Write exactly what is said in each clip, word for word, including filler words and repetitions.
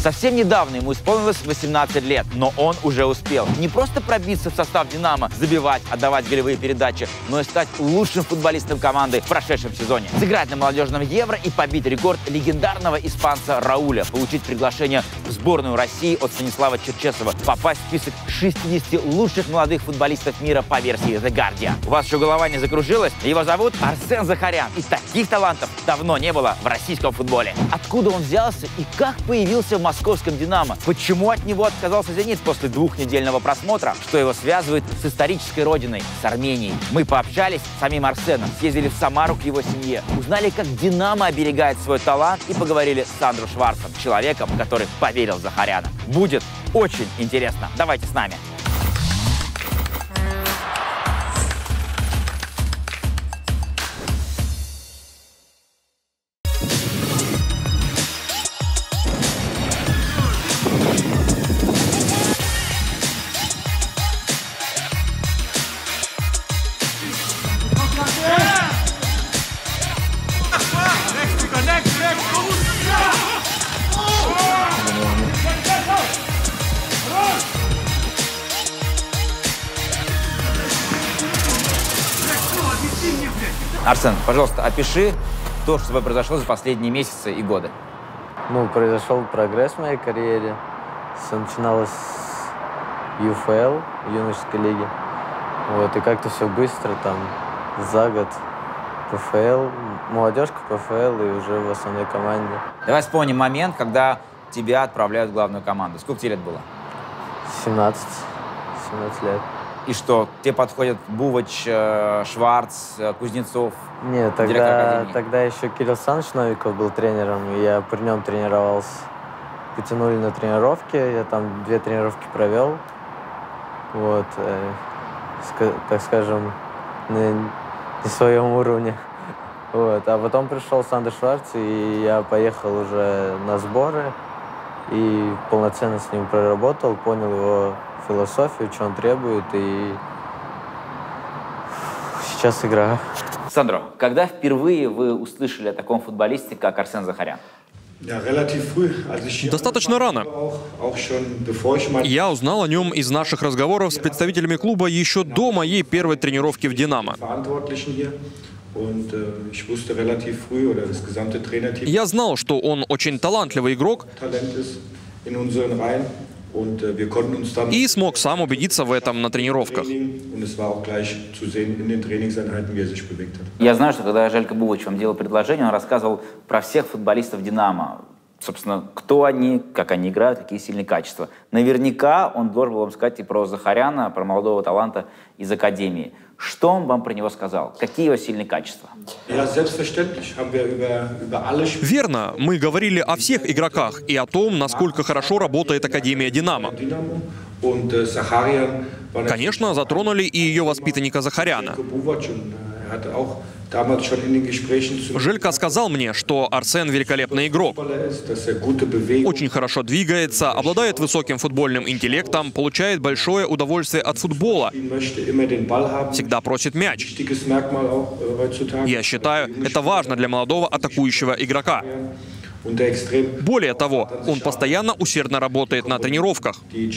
Совсем недавно ему исполнилось восемнадцать лет, но он уже успел не просто пробиться в состав «Динамо», забивать, отдавать голевые передачи, но и стать лучшим футболистом команды в прошедшем сезоне. Сыграть на молодежном Евро и побить рекорд легендарного испанца Рауля, получить приглашение в сборную России от Станислава Черчесова, попасть в список шестидесяти лучших молодых футболистов мира по версии The Guardian. У вас еще голова не закружилась? Его зовут Арсен Захарян. И таких талантов давно не было в российском футболе. Откуда он взялся и как появился в московском «Динамо»? Почему от него отказался «Зенит» после двухнедельного просмотра? Что его связывает с исторической родиной, с Арменией? Мы пообщались с самим Арсеном, съездили в Самару к его семье, узнали, как «Динамо» оберегает свой талант и поговорили с Сандро Шварцем, человеком, который поверил в Захаряна. Будет очень интересно. Давайте с нами. Арсен, пожалуйста, опиши то, что с тобой произошло за последние месяцы и годы. Ну, произошел прогресс в моей карьере. Все начиналось с ю эф эл, юношеской лиги. Вот, и как-то все быстро, там, за год пэ эф эл, молодежка пэ эф эл и уже в основной команде. Давай вспомним момент, когда тебя отправляют в главную команду. Сколько тебе лет было? семнадцать. семнадцать лет. И что, тебе подходят Бувачи, Шварц, Кузнецов? Нет, тогда, тогда еще Кирилл Саныч Новиков был тренером, и я при нем тренировался. Потянули на тренировки, я там две тренировки провел. Вот, э, ска так скажем, на не своем уровне. Вот, а потом пришел Сандро Шварц, и я поехал уже на сборы, и полноценно с ним проработал, понял его философию, что он требует, и сейчас играю. Сандро, когда впервые вы услышали о таком футболисте, как Арсен Захарян? Достаточно рано. Я узнал о нем из наших разговоров с представителями клуба еще до моей первой тренировки в «Динамо». Я знал, что он очень талантливый игрок, и смог сам убедиться в этом на тренировках. Я знаю, что когда Желько Бувачи вам делал предложение, он рассказывал про всех футболистов «Динамо». Собственно, кто они, как они играют, какие сильные качества. Наверняка он должен был вам сказать и про Захаряна, про молодого таланта из академии. Что он вам про него сказал? Какие его сильные качества? Верно. Мы говорили о всех игроках и о том, насколько хорошо работает Академия «Динамо». Конечно, затронули и ее воспитанника Захаряна. Желько сказал мне, что Арсен великолепный игрок. Очень хорошо двигается, обладает высоким футбольным интеллектом, получает большое удовольствие от футбола. Всегда просит мяч. Я считаю, это важно для молодого атакующего игрока. Более того, он постоянно усердно работает на тренировках.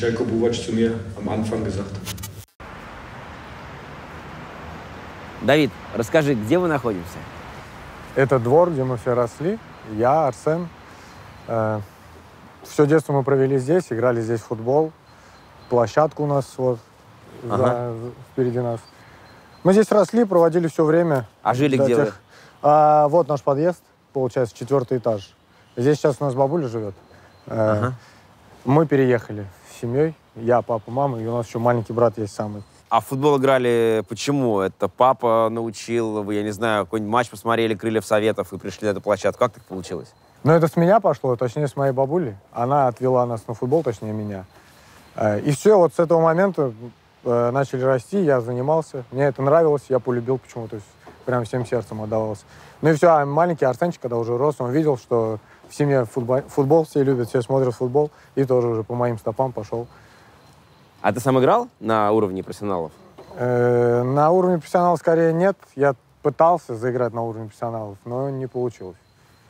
Давид, расскажи, где вы находимся? Это двор, где мы все росли. Я, Арсен. Э, все детство мы провели здесь, играли здесь в футбол. Площадка у нас вот ага. за, впереди нас. Мы здесь росли, проводили все время. А жили где тех... вы? А, вот наш подъезд, получается, четвертый этаж. Здесь сейчас у нас бабуля живет. Э, ага. Мы переехали с семьей. Я, папа, мама, и у нас еще маленький брат есть самый. А в футбол играли почему? Это папа научил, вы, я не знаю, какой-нибудь матч посмотрели, Крыльев Советов и пришли на эту площадку. Как так получилось? Ну, это с меня пошло, точнее, с моей бабули. Она отвела нас на футбол, точнее, меня. И все, вот с этого момента начали расти, я занимался. Мне это нравилось, я полюбил почему-то, прям всем сердцем отдавался. Ну и все, а маленький Арсенчик, когда уже рос, он видел, что в семье футбол, футбол все любят, все смотрят футбол, и тоже уже по моим стопам пошел. А ты сам играл на уровне профессионалов? Э, на уровне профессионалов скорее нет. Я пытался заиграть на уровне профессионалов, но не получилось.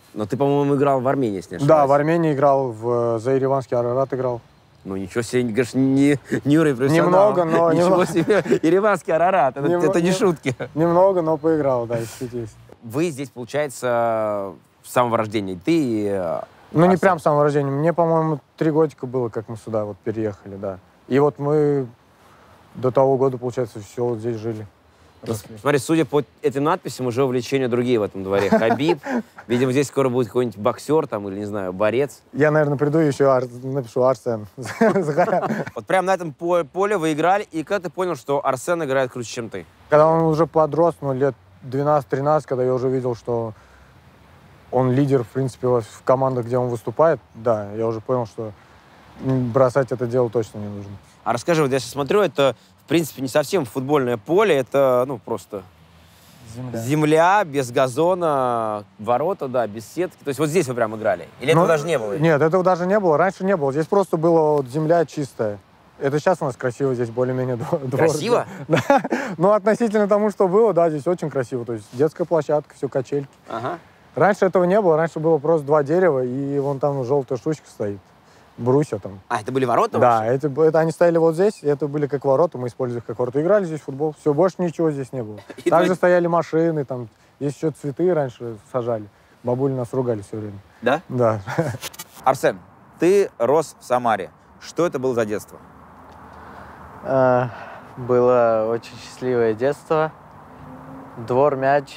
Но ты, по-моему, играл в Армении, если не ошибаюсь. Да, в Армении играл, в за Ереванский Арарат играл. Ну, ничего себе, говоришь, не, не уровень профессионала. Немного, но... Ничего немного. себе, Ереванский Арарат, это, Нем- это не нем- шутки. Немного, но поиграл, да, действительно. Вы здесь, получается, с самого рождения. Ты и э, Ну, не Арсен. прям с самого рождения. Мне, по-моему, три годика было, как мы сюда вот переехали, да. И вот мы до того года, получается, все вот здесь жили. росли. Смотри, судя по этим надписям, уже увлечения другие в этом дворе. Хабиб, видимо, здесь скоро будет какой-нибудь боксер там, или, не знаю, борец. Я, наверное, приду еще ар- напишу Арсен. Вот прямо на этом по- поле вы играли, и когда ты понял, что Арсен играет круче, чем ты? Когда он уже подрос, ну, лет двенадцать-тринадцать, когда я уже видел, что он лидер, в принципе, во- в командах, где он выступает, да, я уже понял, что м, бросать это дело точно не нужно. А расскажи, вот я сейчас смотрю, это, в принципе, не совсем футбольное поле, это, ну, просто Земля. земля, без газона, ворота, да, без сетки. То есть вот здесь вы прям играли? Или Ну, этого даже не было? Нет, этого даже не было. Раньше не было. Здесь просто была вот земля чистая. Это сейчас у нас красиво, здесь более-менее двор. Красиво? Да. Ну, относительно тому, что было, да, здесь очень красиво. То есть детская площадка, все качельки. Ага. Раньше этого не было. Раньше было просто два дерева, и вон там желтая штучка стоит. Брусья там. А, это были ворота Да, ваши? эти, б- это они стояли вот здесь, и это были как ворота, мы использовали их как ворота. Играли здесь в футбол, все, больше ничего здесь не было. И Также вы- стояли машины, там, здесь еще цветы раньше сажали. Бабули нас ругали все время. Да? Да. Арсен, ты рос в Самаре. Что это было за детство? А, Было очень счастливое детство. Двор, мяч.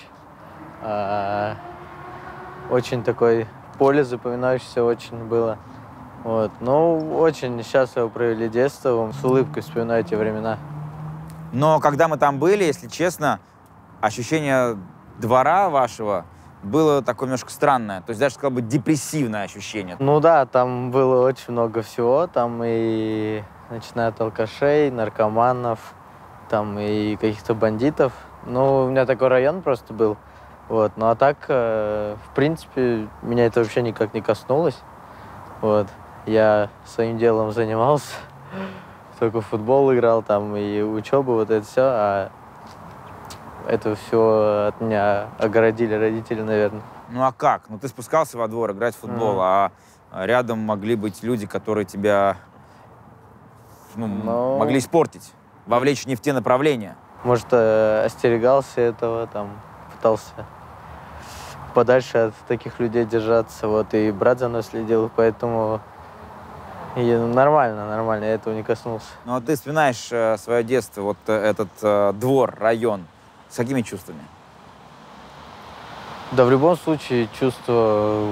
а, Очень такой поле запоминающееся очень было. Вот. Ну, очень счастливо провели детство. С улыбкой вспоминаю эти времена. Но когда мы там были, если честно, ощущение двора вашего было такое немножко странное. То есть даже, сказал бы, депрессивное ощущение. Ну да, там было очень много всего. Там и начиная от алкашей, наркоманов, там и каких-то бандитов. Ну, у меня такой район просто был. Вот. Ну а так, э, в принципе, меня это вообще никак не коснулось. Вот. Я своим делом занимался. Только в футбол играл, там и учеба, вот это все. А это все от меня огородили родители, наверное. Ну а как? Ну ты спускался во двор играть в футбол, Мгм. а рядом могли быть люди, которые тебя ну, Ну. могли испортить, вовлечь не в те направления. Может, э, остерегался этого, там, пытался подальше от таких людей держаться. Вот, и брат за мной следил, поэтому и нормально, нормально, я этого не коснулся. Ну а ты вспоминаешь э, свое детство, вот э, этот э, двор, район, с какими чувствами? Да, в любом случае, чувство...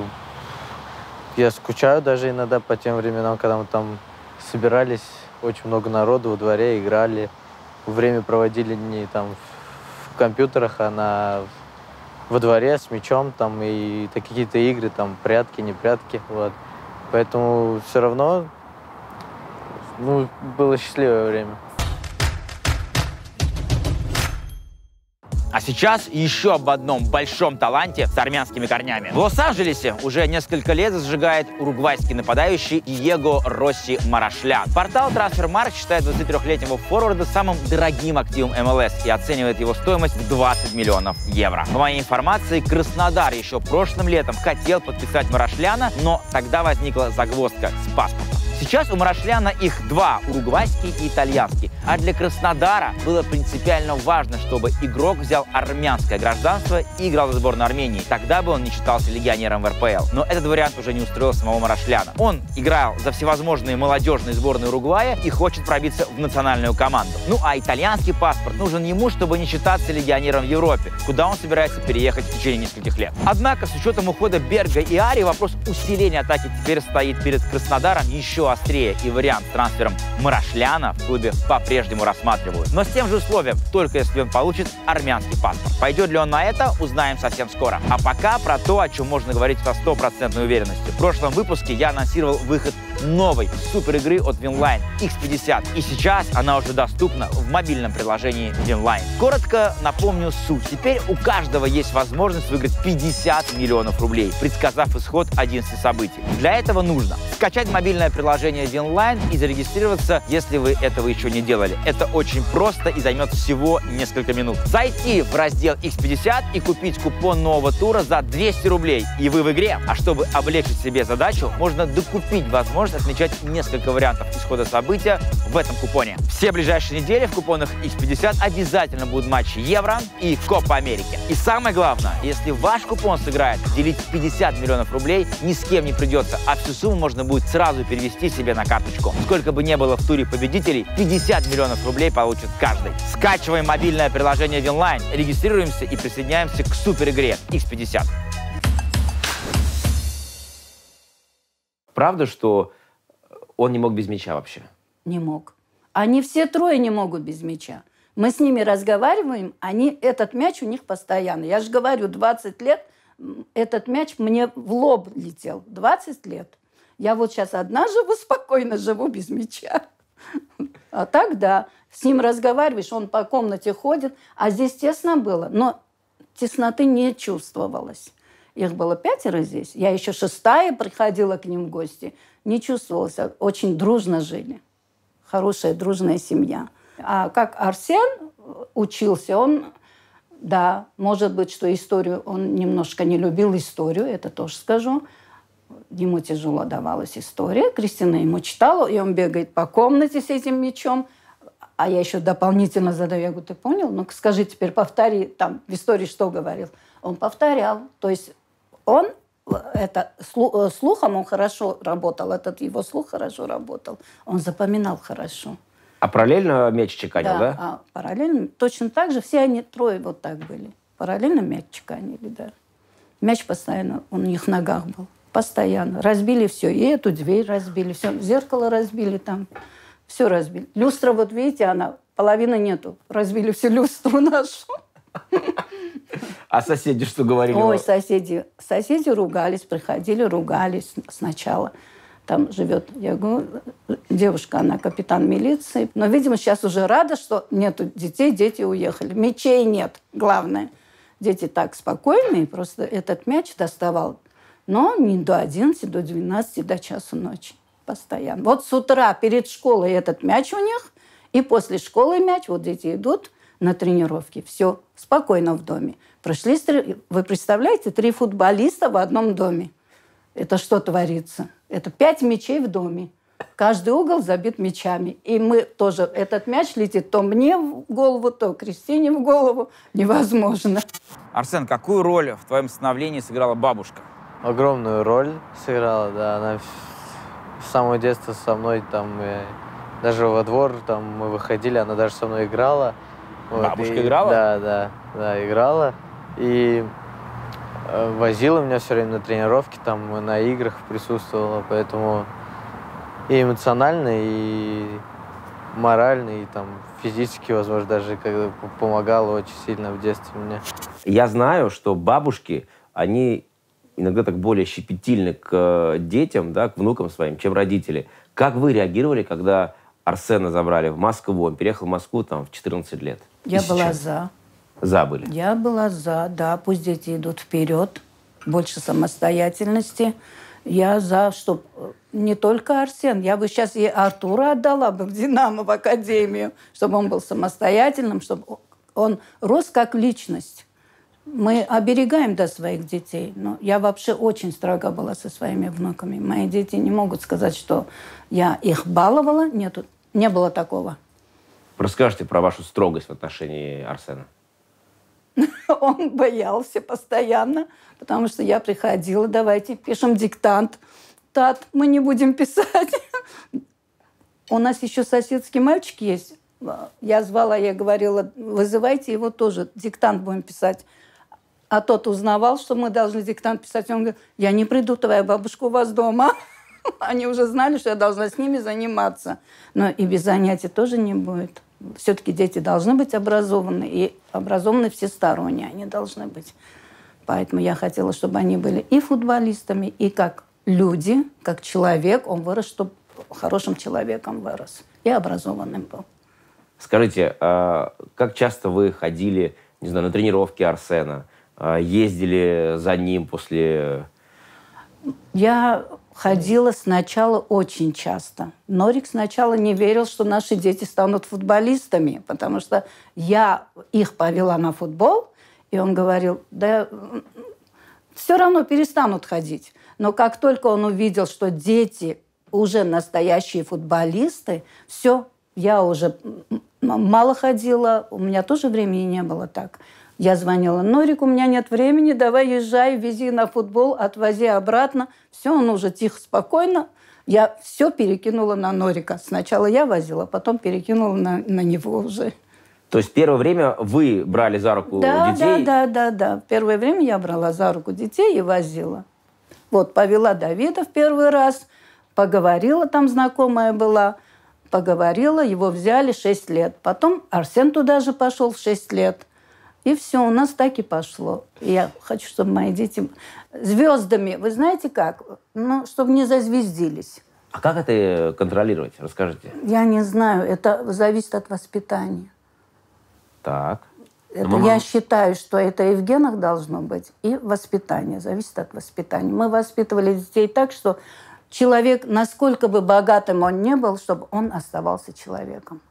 Я скучаю даже иногда по тем временам, когда мы там собирались, очень много народу во дворе, играли, время проводили не там в компьютерах, а на... во дворе с мячом, там, и так какие-то игры, там, прятки, не прятки, вот. Поэтому все равно, ну, было счастливое время. А сейчас еще об одном большом таланте с армянскими корнями. В Лос-Анджелесе уже несколько лет зажигает уругвайский нападающий Диего Росси Марашлян. Портал Трансфермаркт считает двадцатитрёхлетнего форварда самым дорогим активом эм эл эс и оценивает его стоимость в двадцать миллионов евро. По моей информации, Краснодар еще прошлым летом хотел подписать Марашляна, но тогда возникла загвоздка с паспортом. Сейчас у Марашляна их два, уругвайский и итальянский. А для Краснодара было принципиально важно, чтобы игрок взял армянское гражданство и играл за сборную Армении. Тогда бы он не считался легионером в эр пэ эл. Но этот вариант уже не устроил самого Марашляна. Он играл за всевозможные молодежные сборные Уругвая и хочет пробиться в национальную команду. Ну а итальянский паспорт нужен ему, чтобы не считаться легионером в Европе, куда он собирается переехать в течение нескольких лет. Однако, с учетом ухода Берга и Ари, вопрос усиления атаки теперь стоит перед Краснодаром еще острее, и вариант с трансфером Марашляна в клубе по-прежнему рассматривают. Но с тем же условием, только если он получит армянский паспорт. Пойдет ли он на это, узнаем совсем скоро. А пока про то, о чем можно говорить со стопроцентной уверенностью. В прошлом выпуске я анонсировал выход новой супер игры от Winline икс пятьдесят. И сейчас она уже доступна в мобильном приложении Winline. Коротко напомню суть. Теперь у каждого есть возможность выиграть пятьдесят миллионов рублей, предсказав исход одиннадцати событий. Для этого нужно скачать мобильное приложение Winline и зарегистрироваться, если вы этого еще не делали. Это очень просто и займет всего несколько минут. Зайти в раздел икс пятьдесят и купить купон нового тура за двести рублей, и вы в игре. А чтобы облегчить себе задачу, можно докупить возможность отмечать несколько вариантов исхода события в этом купоне. Все ближайшие недели в купонах икс пятьдесят обязательно будут матчи Евро и Копа Америки. И самое главное, если ваш купон сыграет, делить пятьдесят миллионов рублей ни с кем не придется, а всю сумму можно будет сразу перевести себе на карточку. Сколько бы ни было в туре победителей, пятьдесят миллионов рублей получит каждый. Скачиваем мобильное приложение Winline, регистрируемся и присоединяемся к супер игре икс пятьдесят. Правда, что он не мог без мяча вообще? Не мог. Они все трое не могут без мяча. Мы с ними разговариваем, они, этот мяч у них постоянно. Я же говорю, двадцать лет этот мяч мне в лоб летел. двадцать лет. Я вот сейчас одна живу, спокойно живу без мяча. А так, да, с ним разговариваешь, он по комнате ходит, а здесь тесно было, но тесноты не чувствовалось. Их было пятеро здесь. Я еще шестая приходила к ним в гости. Не чувствовалось. Очень дружно жили. Хорошая, дружная семья. А как Арсен учился, он, да, может быть, что историю, он немножко не любил историю, это тоже скажу. Ему тяжело давалась история. Кристина ему читала, и он бегает по комнате с этим мячом. А я еще дополнительно задаю. Я говорю, ты понял? Ну-ка скажи теперь, повтори, там в истории что говорил. Он повторял. То есть он, это, слухом он хорошо работал, этот его слух хорошо работал. Он запоминал хорошо. А параллельно мяч чеканил, да? Да, а параллельно. Точно так же все они трое вот так были. Параллельно мяч чеканили, да. Мяч постоянно у них в ногах был. Постоянно. Разбили все. И эту дверь разбили, все. Зеркало разбили там. Все разбили. Люстра, вот видите, она, половины нету. Разбили всю люстру нашу. А соседи что говорили? Ой, соседи. Соседи ругались, приходили, ругались сначала. Там живет, я говорю, девушка, она капитан милиции. Но, видимо, сейчас уже рада, что нету детей, дети уехали. Мячей нет, главное. Дети так спокойные, просто этот мяч доставал. Но не до одиннадцати, до двенадцати, до часу ночи. Постоянно. Вот с утра перед школой этот мяч у них, и после школы мяч, вот дети идут на тренировки. Все, спокойно в доме. Прошли, вы представляете, три футболиста в одном доме. Это что творится? Это пять мячей в доме. Каждый угол забит мячами. И мы тоже, этот мяч летит то мне в голову, то Кристине в голову. Невозможно. Арсен, какую роль в твоем становлении сыграла бабушка? Огромную роль сыграла, да. Она с самого детства со мной там, э, даже во двор там мы выходили, она даже со мной играла. Вот, Бабушка и, играла? Да, да, да, играла. И э, возила меня все время на тренировки, там на играх присутствовала, поэтому и эмоционально, и морально, и там физически, возможно, даже когда помогала очень сильно в детстве мне. Я знаю, что бабушки, они иногда так более щепетильны к детям, да, к внукам своим, чем родители. Как вы реагировали, когда Арсена забрали в Москву? Он переехал в Москву там в четырнадцать лет. Я была за. За были? Я была за, да. Пусть дети идут вперед, больше самостоятельности. Я за, чтобы не только Арсен. Я бы сейчас и Артура отдала бы в «Динамо», в академию, чтобы он был самостоятельным, чтобы он рос как личность. Мы оберегаем, да, своих детей. Но я вообще очень строга была со своими внуками. Мои дети не могут сказать, что я их баловала. Нету, не было такого. Расскажите про вашу строгость в отношении Арсена. Он боялся постоянно, потому что я приходила, давайте пишем диктант. Тат, мы не будем писать. У нас еще соседский мальчик есть. Я звала, я говорила, вызывайте его тоже, диктант будем писать. А тот узнавал, что мы должны диктант писать. Он говорит, я не приду, твоя бабушка у вас дома. Они уже знали, что я должна с ними заниматься. Но и без занятий тоже не будет. Все-таки дети должны быть образованы. И образованы всесторонне они должны быть. Поэтому я хотела, чтобы они были и футболистами, и как люди, как человек, он вырос, чтобы хорошим человеком вырос. И образованным был. Скажите, а как часто вы ходили, не знаю, на тренировки Арсена, ездили за ним после... Я ходила сначала очень часто. Норик сначала не верил, что наши дети станут футболистами, потому что я их повела на футбол, и он говорил, да все равно перестанут ходить. Но как только он увидел, что дети уже настоящие футболисты, все, я уже мало ходила, у меня тоже времени не было так. Я звонила: Норик, у меня нет времени, давай езжай, вези на футбол, отвози обратно. Все, он уже тихо, спокойно. Я все перекинула на Норика. Сначала я возила, потом перекинула на, на него уже. То есть первое время вы брали за руку да, детей? Да, да, да, да. Первое время я брала за руку детей и возила. Вот, повела Давида в первый раз, поговорила, там знакомая была, поговорила, его взяли шесть лет. Потом Арсен туда же пошел в шесть лет. И все, у нас так и пошло. И я хочу, чтобы мои дети звездами, вы знаете как, ну, чтобы не зазвездились. А как это контролировать? Расскажите. Я не знаю, это зависит от воспитания. Так. Это, Ну, я считаю, что это и в генах должно быть, и воспитание. Зависит от воспитания. Мы воспитывали детей так, что человек, насколько бы богатым он не был, чтобы он оставался человеком.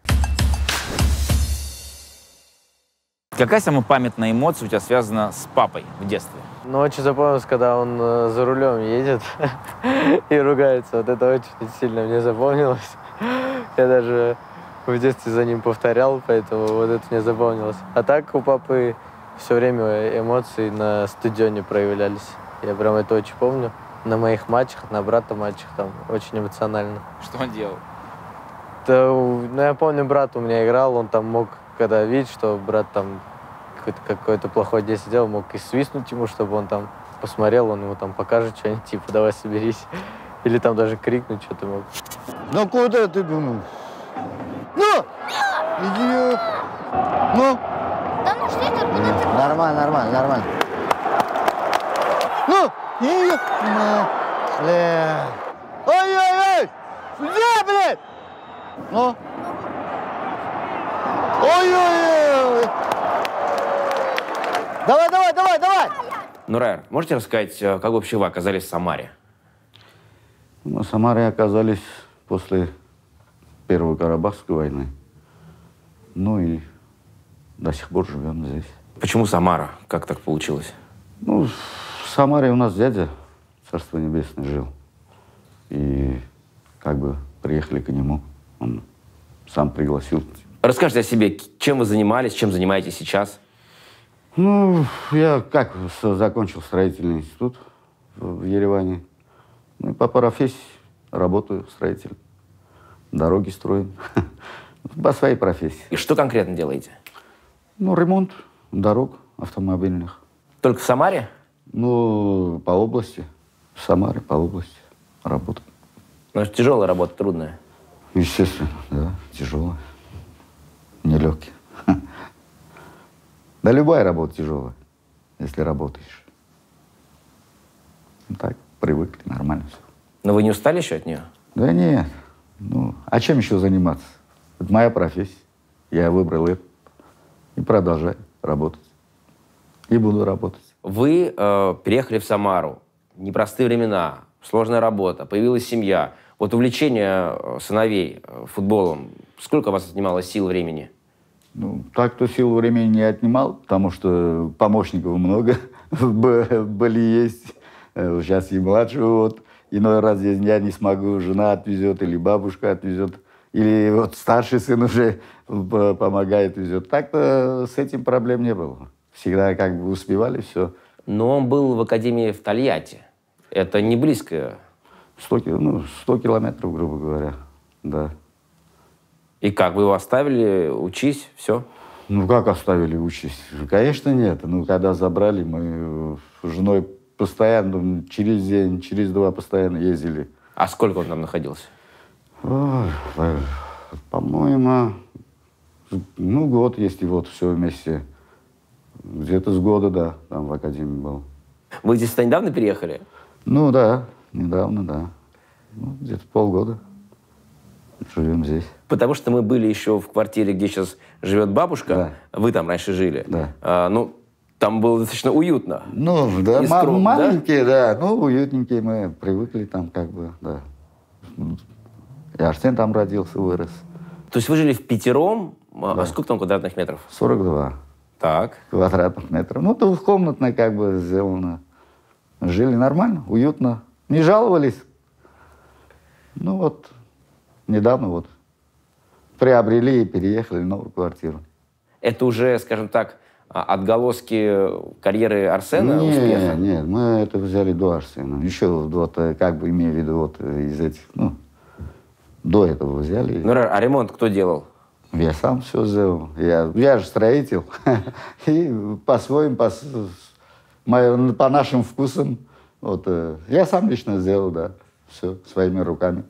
Какая самая памятная эмоция у тебя связана с папой в детстве? Ну, очень запомнилось, когда он э, за рулем едет и ругается. Вот это очень сильно мне запомнилось. Я даже в детстве за ним повторял, поэтому вот это мне запомнилось. А так у папы все время эмоции на стадионе проявлялись. Я прям это очень помню. На моих матчах, на брата матчах там очень эмоционально. Что он делал? Да, ну, я помню, брат у меня играл, он там мог, когда видит, что брат там какое-то, какое-то плохое дело сделал, мог и свистнуть ему, чтобы он там посмотрел, он ему там покажет что-нибудь, типа, давай соберись. Или там даже крикнуть что-то мог. Ну куда ты думаешь? Ну! Иди! Ну! Да ну что это? Куда ты? Нормально, нормально, нормально. Ну! Иди! Бля! Ой-ой-ой! Сюда, блядь! Ну! Ой-ой-ой! Давай, давай, давай, давай! Нурайр, можете рассказать, как вообще вы оказались в Самаре? Мы в Самаре оказались после Первой Карабахской войны. Ну и до сих пор живем здесь. Почему Самара? Как так получилось? Ну, в Самаре у нас дядя, Царство Небесное, жил. И как бы приехали к нему. Он сам пригласил. Расскажите о себе, чем вы занимались, чем занимаетесь сейчас? Ну, я как закончил строительный институт в Ереване. Ну и по профессии работаю строителем. Дороги строим. По своей профессии. И что конкретно делаете? Ну, ремонт дорог автомобильных. Только в Самаре? Ну, по области. В Самаре, по области работаю. Ну, это тяжелая работа, трудная. Естественно, да, тяжелая. Нелегкая. Да любая работа тяжелая, если работаешь. Ну, так, привыкли, нормально все. Но вы не устали еще от нее? Да нет. Ну, а чем еще заниматься? Это моя профессия. Я выбрал это. И продолжаю работать. И буду работать. Вы э, переехали в Самару. Непростые времена, сложная работа, появилась семья. Вот увлечение сыновей футболом, сколько у вас отнимало сил, времени? Ну, так-то сил времени не отнимал, потому что помощников много были, есть. Сейчас и младший вот. Иной раз я не смогу, жена отвезет, или бабушка отвезет, или вот старший сын уже помогает, везет. Так-то с этим проблем не было. Всегда как бы успевали все. Но он был в академии в Тольятти. Это не близко. сто, ну, сто километров, грубо говоря, да. И как, вы его оставили, учись, все? Ну, как оставили, учись? Конечно, нет. Ну, когда забрали, мы с женой постоянно, через день, через два постоянно ездили. А сколько он там находился? Ой, по-моему, ну, год, если вот все вместе. Где-то с года, да, там в академии был. Вы здесь недавно переехали? Ну, да, недавно, да. Ну, где-то полгода живем здесь. Потому что мы были еще в квартире, где сейчас живет бабушка. Да. Вы там раньше жили. Да. А, ну, там было достаточно уютно. Ну, да, скромно, маленькие, да? да, ну, уютненькие, мы привыкли там как бы, да. И Арсен там родился, вырос. То есть вы жили впятером, Да. а сколько там квадратных метров? сорок два Так. квадратных метров. Ну, двухкомнатная как бы сделано. Жили нормально, уютно, не жаловались. Ну вот, недавно вот приобрели и переехали в новую квартиру. Это уже, скажем так, отголоски карьеры Арсена, Нет, успеха? нет, мы это взяли до Арсена. Еще вот, как бы имею в виду, вот из этих, ну, до этого взяли. Ну, а ремонт кто делал? Я сам все сделал. Я, я же строитель. И по-своему, по, по, по нашим вкусам. Вот, я сам лично сделал, да, все своими руками.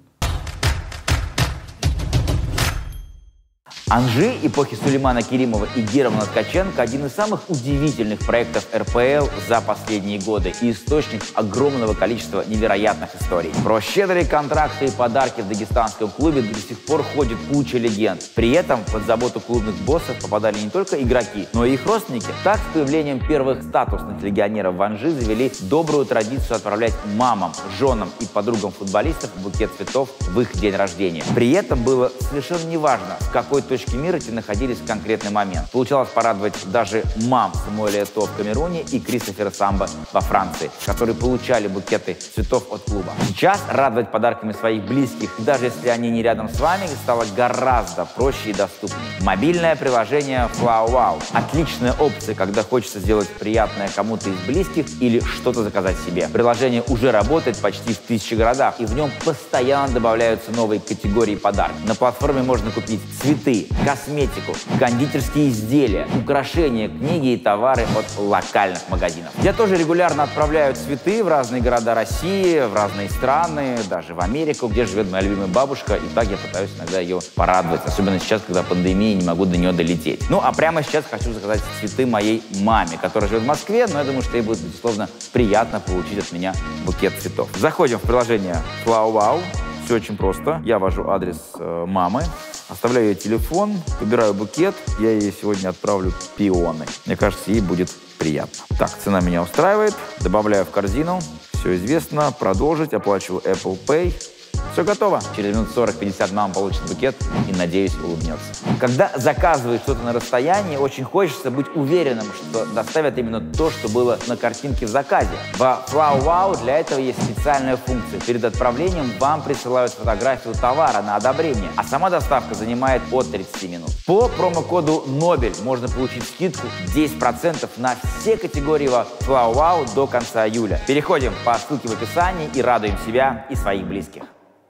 Анжи эпохи Сулеймана Керимова и Германа Ткаченко – один из самых удивительных проектов эр пэ эл за последние годы и источник огромного количества невероятных историй. Про щедрые контракты и подарки в дагестанском клубе до сих пор ходит куча легенд. При этом под заботу клубных боссов попадали не только игроки, но и их родственники. Так, с появлением первых статусных легионеров в Анжи завели добрую традицию отправлять мамам, женам и подругам футболистов букет цветов в их день рождения. При этом было совершенно неважно, в какой точке мира те находились в конкретный момент. Получалось порадовать даже мам Самуэля Этоо в Камеруне и Кристофера Самбо во Франции, которые получали букеты цветов от клуба. Сейчас радовать подарками своих близких, даже если они не рядом с вами, стало гораздо проще и доступнее. Мобильное приложение FlowWow. Отличная опция, когда хочется сделать приятное кому-то из близких или что-то заказать себе. Приложение уже работает почти в тысячи городах, и в нем постоянно добавляются новые категории подарков. На платформе можно купить цветы, косметику, кондитерские изделия, украшения, книги и товары от локальных магазинов. Я тоже регулярно отправляю цветы в разные города России, в разные страны, даже в Америку, где живет моя любимая бабушка, и так я пытаюсь иногда ее порадовать, особенно сейчас, когда пандемия, не могу до нее долететь. Ну, а прямо сейчас хочу заказать цветы моей маме, которая живет в Москве, но я думаю, что ей будет, безусловно, приятно получить от меня букет цветов. Заходим в приложение FlowWow. Все очень просто. Я ввожу адрес э, мамы, оставляю ее телефон, выбираю букет, я ей сегодня отправлю пионы. Мне кажется, ей будет приятно. Так, цена меня устраивает, добавляю в корзину, все известно, продолжить, оплачиваю Apple Pay. Все готово. Через минут сорок-пятьдесят мама получит букет и, надеюсь, улыбнется. Когда заказываешь что-то на расстоянии, очень хочется быть уверенным, что доставят именно то, что было на картинке в заказе. Во FlowWow для этого есть специальная функция. Перед отправлением вам присылают фотографию товара на одобрение, а сама доставка занимает от тридцати минут. По промокоду Нобель можно получить скидку десять процентов на все категории во FlowWow до конца июля. Переходим по ссылке в описании и радуем себя и своих близких.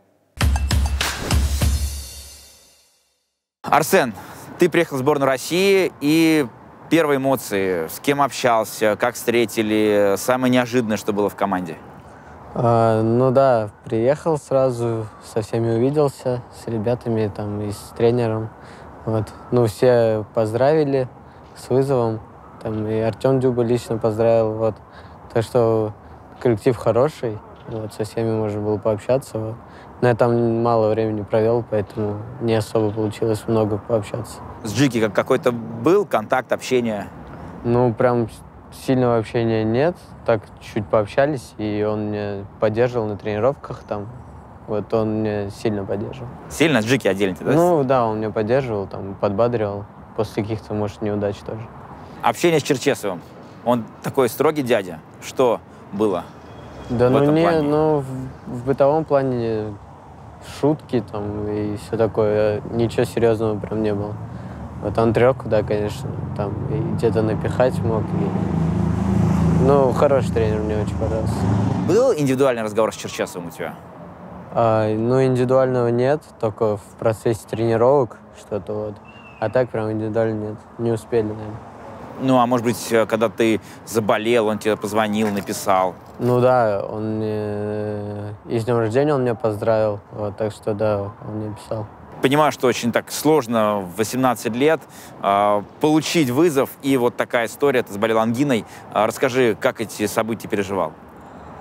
Арсен, ты приехал в сборную России, и первые эмоции, с кем общался, как встретили, самое неожиданное, что было в команде? А, ну да, приехал сразу, со всеми увиделся, с ребятами там и с тренером. Вот. Ну, все поздравили с вызовом, там и Артем Дюба лично поздравил, вот. Так что коллектив хороший, вот, со всеми можно было пообщаться, вот. Но я там мало времени провел, поэтому не особо получилось много пообщаться. С Джики как какой-то был контакт, общение? Ну, прям сильного общения нет. Так чуть пообщались, и он меня поддерживал на тренировках там. Вот он меня сильно поддерживал. Сильно с Джики отдельно, да? Ну, да, он меня поддерживал, там, подбадривал. После каких-то, может, неудач тоже. Общение с Черчесовым. Он такой строгий дядя. Что было? Да, в ну этом не, плане? ну в, в бытовом плане шутки там и все такое, ничего серьезного прям не было. Вот он трёхку, да, конечно, там и где-то напихать мог. И... Ну, хороший тренер, мне очень понравился. Был индивидуальный разговор с Черчесовым у тебя? А, ну, индивидуального нет, только в процессе тренировок что-то вот. А так прям индивидуально нет, не успели, наверное. Ну, а может быть, когда ты заболел, он тебе позвонил, написал? Ну да, он мне... И с днем рождения он меня поздравил, вот, так что да, он мне писал. Понимаю, что очень так сложно в восемнадцать лет э, получить вызов, и вот такая история, ты заболел ангиной. Э, расскажи, как эти события переживал?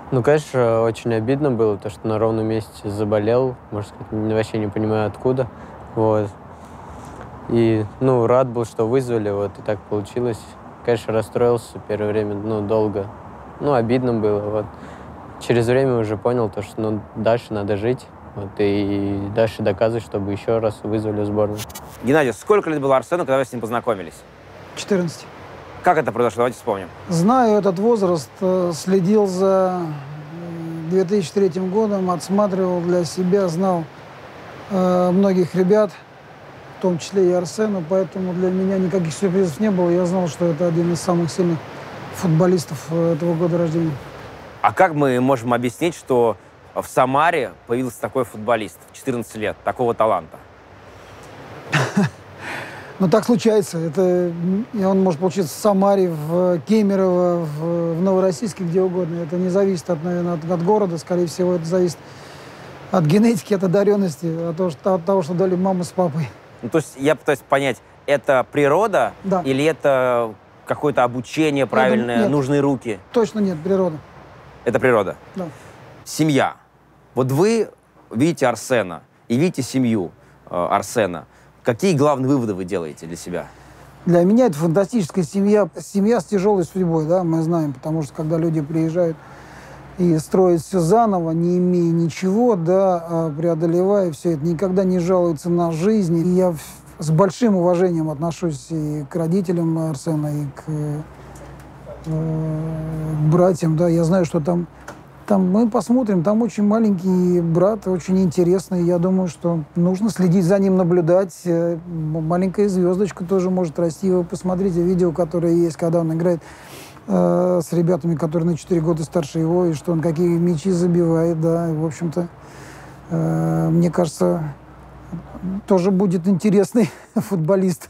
Ну, конечно, очень обидно было, то, что на ровном месте заболел. Может сказать, вообще не понимаю, откуда. Вот. И, ну, рад был, что вызвали, вот, и так получилось. Конечно, расстроился первое время, ну, долго. Ну, обидно было, вот. Через время уже понял, то, что, ну, дальше надо жить. Вот, и дальше доказывать, чтобы еще раз вызвали в сборную. Геннадий, сколько лет было Арсену, когда вы с ним познакомились? четырнадцать. Как это произошло? Давайте вспомним. Знаю этот возраст, следил за две тысячи третьим годом, отсматривал для себя, знал э, многих ребят, в том числе и Арсена, поэтому для меня никаких сюрпризов не было. Я знал, что это один из самых сильных футболистов этого года рождения. А как мы можем объяснить, что в Самаре появился такой футболист в четырнадцать лет, такого таланта? Ну, так случается. Это, и он может получиться в Самаре, в Кемерово, в, в Новороссийске, где угодно. Это не зависит, от, наверное, от, от города. Скорее всего, это зависит от генетики, от одаренности, от того, что, от того, что дали мама с папой. Ну, то есть я пытаюсь понять, это природа, да, или это какое-то обучение правильное, нет, нужные руки? Точно нет, природа. Это природа? Да. Семья. Вот вы видите Арсена и видите семью э, Арсена. Какие главные выводы вы делаете для себя? Для меня это фантастическая семья. Семья с тяжелой судьбой, да, мы знаем, потому что когда люди приезжают и строят все заново, не имея ничего, да, преодолевая все это, никогда не жалуются на жизнь. И я с большим уважением отношусь и к родителям Арсена, и к, э, к братьям, да. Я знаю, что там Там мы посмотрим, там очень маленький брат, очень интересный. Я думаю, что нужно следить за ним, наблюдать. Маленькая звездочка тоже может расти. Вы посмотрите видео, которое есть, когда он играет э, с ребятами, которые на четыре года старше его, и что он какие мячи забивает, да. И, в общем-то, э, мне кажется, тоже будет интересный футболист.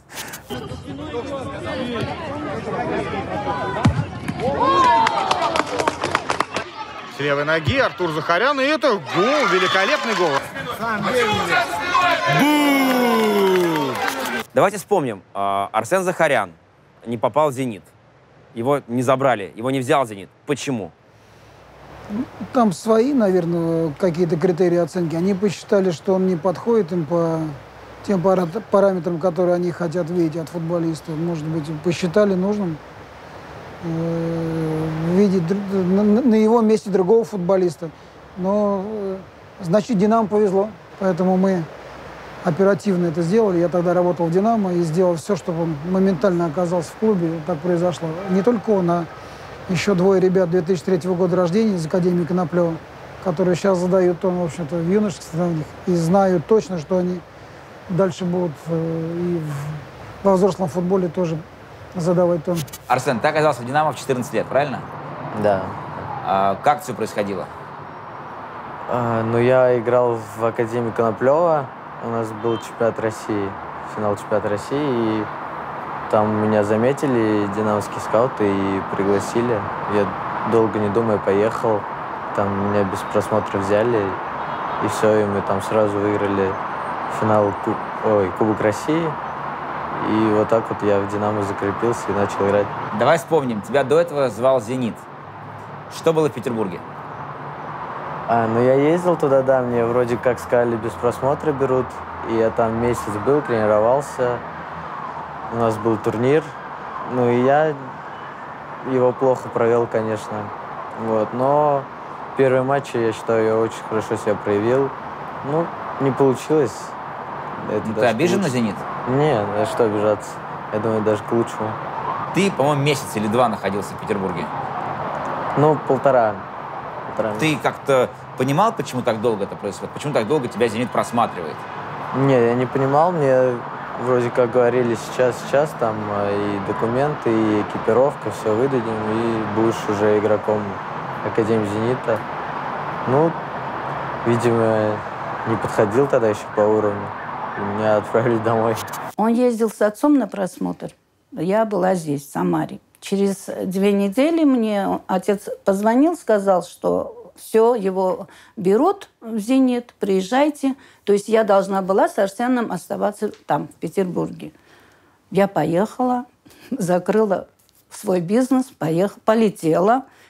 С левой ноги Артур Захарян, и это гол, великолепный гол. Давайте вспомним. Арсен Захарян не попал в «Зенит». Его не забрали, его не взял «Зенит». Почему? Там свои, наверное, какие-то критерии оценки. Они посчитали, что он не подходит им по тем параметрам, которые они хотят видеть от футболиста. Может быть, посчитали нужным видеть на его месте другого футболиста. Но, значит, «Динамо» повезло. Поэтому мы оперативно это сделали. Я тогда работал в «Динамо» и сделал все, чтобы он моментально оказался в клубе. Так произошло. Не только он, а еще двое ребят две тысячи третьего года рождения из Академии Коноплева, которые сейчас задают тон, в общем-то, в юношеских соревнованиях. И знают точно, что они дальше будут и во взрослом футболе тоже задавать тон. Арсен, ты оказался в «Динамо» в четырнадцать лет, правильно? Да. А как все происходило? А, ну, я играл в Академии Коноплева. У нас был чемпионат России, финал чемпионата России. И там меня заметили динамовские скауты и пригласили. Я долго не думая поехал. Там меня без просмотра взяли. И все, и мы там сразу выиграли финал Куб... Ой, Кубок России. И вот так вот я в «Динамо» закрепился и начал играть. Давай вспомним. Тебя до этого звал «Зенит». Что было в Петербурге? А, ну я ездил туда, да, мне вроде как сказали, без просмотра берут. И я там месяц был, тренировался. У нас был турнир. Ну и я его плохо провел, конечно. Вот, но первые матчи, я считаю, я очень хорошо себя проявил. Ну, не получилось. Это ну, ты обижен на «Зенит»? Нет, а что обижаться? Я думаю, даже к лучшему. Ты, по-моему, месяц или два находился в Петербурге. Ну, полтора. полтора Ты как-то понимал, почему так долго это происходит? Почему так долго тебя «Зенит» просматривает? Нет, я не понимал. Мне вроде как говорили, сейчас, сейчас там и документы, и экипировка, все выдадим, и будешь уже игроком Академии «Зенита». Ну, видимо, не подходил тогда еще по уровню. И меня отправили домой. Он ездил с отцом на просмотр. Я была здесь, в Самаре. Через две недели мне отец позвонил, сказал, что все, его берут в «Зенит», приезжайте. То есть я должна была с Арсеном оставаться там, в Петербурге. Я поехала, закрыла свой бизнес, поехала, полетела.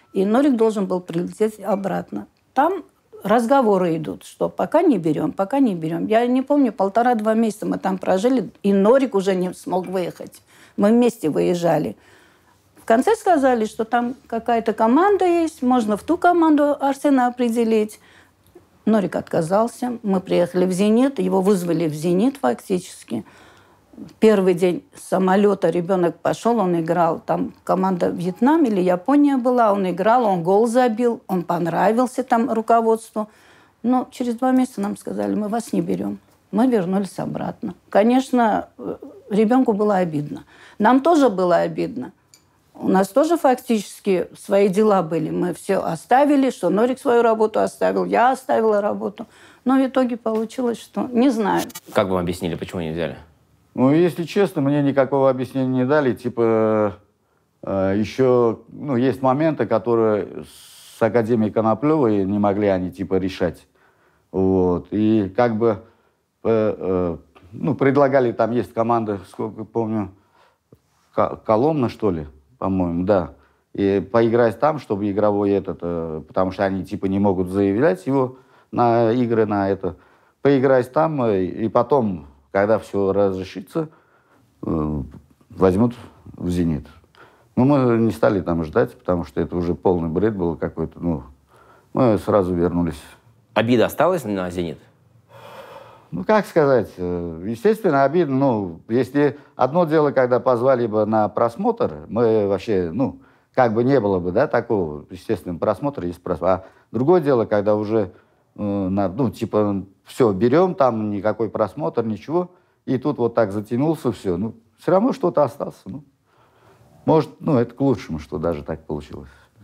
и Норик должен был прилететь обратно. Там разговоры идут, что пока не берем, пока не берем. Я не помню, полтора-два месяца мы там прожили, и Норик уже не смог выехать. Мы вместе выезжали. В конце сказали, что там какая-то команда есть, можно в ту команду Арсена определить. Норик отказался. Мы приехали в «Зенит», его вызвали в «Зенит» фактически. Первый день самолета ребенок пошел, он играл. Там команда Вьетнам или Япония была, он играл, он гол забил, он понравился там руководству. Но через два месяца нам сказали, мы вас не берем. Мы вернулись обратно. Конечно, ребенку было обидно. Нам тоже было обидно. У нас тоже фактически свои дела были. Мы все оставили, что Норик свою работу оставил, я оставила работу. Но в итоге получилось, что не знаю. Как вам объяснили, почему не взяли? Ну, если честно, мне никакого объяснения не дали. Типа, э, еще, ну, есть моменты, которые с Академией Коноплевой не могли они, типа, решать. Вот. И как бы, э, э, ну, предлагали, там есть команда, сколько помню, Коломна, что ли, по-моему, да. И поиграть там, чтобы игровой этот, э, потому что они, типа, не могут заявлять его на игры, на это. Поиграть там, э, и потом... Когда все разрешится, возьмут в «Зенит». Но мы не стали там ждать, потому что это уже полный бред был какой-то. Ну, мы сразу вернулись. Обида осталась на «Зенит»? Ну, как сказать, естественно, обидно. Ну, если одно дело, когда позвали бы на просмотр, мы вообще, ну, как бы не было бы, да, такого, естественно, просмотра есть просмотр. А другое дело, когда уже, ну, типа... Все, берем, там никакой просмотр, ничего. И тут вот так затянулся, все. Ну, все равно что-то осталось. Ну, может, ну, это к лучшему, что даже так получилось.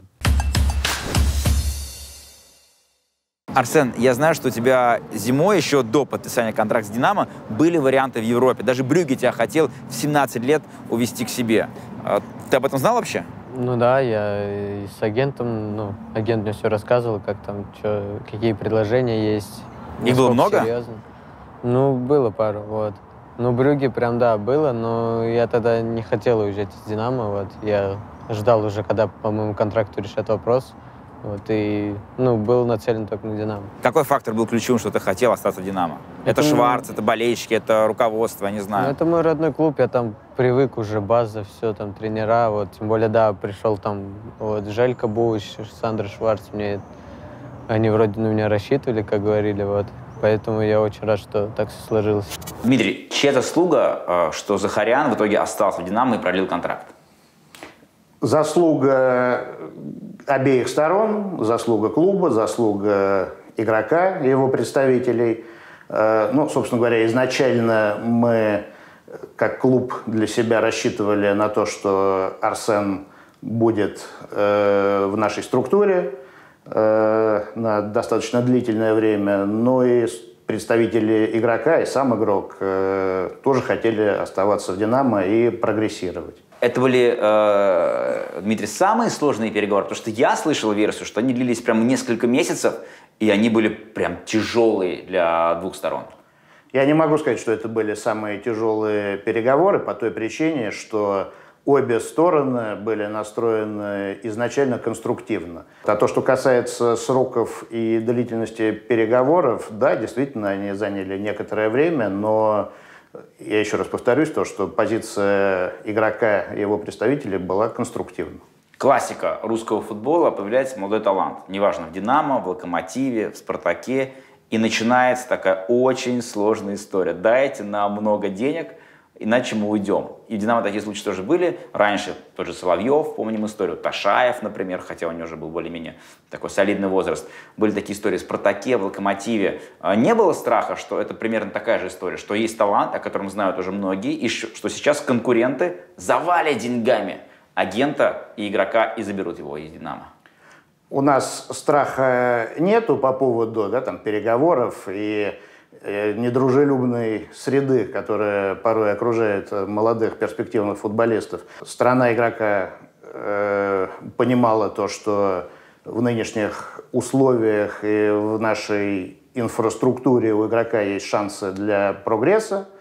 Арсен, я знаю, что у тебя зимой, еще до подписания контракта с «Динамо», были варианты в Европе. Даже Брюгге тебя хотел в семнадцать лет увезти к себе. Ты об этом знал вообще? Ну да, я и с агентом, ну, агент мне все рассказывал, как там, что, какие предложения есть. Их было много? Серьезно. Ну, было пару, вот. Ну, Брюгге прям, да, было, но я тогда не хотел уезжать из «Динамо», вот. Я ждал уже, когда по моему контракту решат вопрос, вот, и, ну, был нацелен только на «Динамо». Какой фактор был ключевым, что ты хотел остаться в «Динамо»? Это, это Шварц, это болельщики, это руководство, я не знаю. Ну, это мой родной клуб, я там привык уже, база, все, там, тренера, вот. Тем более, да, пришел там, вот, Желька Буш, Сандра Шварц, мне... Они вроде на меня рассчитывали, как говорили, вот. Поэтому я очень рад, что так все сложилось. Дмитрий, чья заслуга, что Захарян в итоге остался в «Динамо» и продлил контракт? Заслуга обеих сторон, заслуга клуба, заслуга игрока и его представителей. Ну, собственно говоря, изначально мы, как клуб, для себя рассчитывали на то, что Арсен будет в нашей структуре на достаточно длительное время, но и представители игрока, и сам игрок тоже хотели оставаться в «Динамо» и прогрессировать. Это были, э, Дмитрий, самые сложные переговоры? Потому что я слышал версию, что они длились прямо несколько месяцев, и они были прям тяжелые для двух сторон. Я не могу сказать, что это были самые тяжелые переговоры по той причине, что обе стороны были настроены изначально конструктивно. А то, что касается сроков и длительности переговоров, да, действительно, они заняли некоторое время, но я еще раз повторюсь, то, что позиция игрока и его представителей была конструктивна. Классика русского футбола, появляется молодой талант. Неважно, в «Динамо», в «Локомотиве», в «Спартаке». И начинается такая очень сложная история. Дайте нам много денег, иначе мы уйдем. И в «Динамо» такие случаи тоже были. Раньше тот же Соловьев, помним историю, Ташаев, например, хотя у него уже был более-менее такой солидный возраст. Были такие истории в «Спартаке», в «Локомотиве». Не было страха, что это примерно такая же история, что есть талант, о котором знают уже многие, и что сейчас конкуренты завалят деньгами агента и игрока и заберут его из «Динамо»? У нас страха нету по поводу, да, там, переговоров и недружелюбной среды, которая порой окружает молодых перспективных футболистов. Сторона игрока э, понимала то, что в нынешних условиях и в нашей инфраструктуре у игрока есть шансы для прогресса.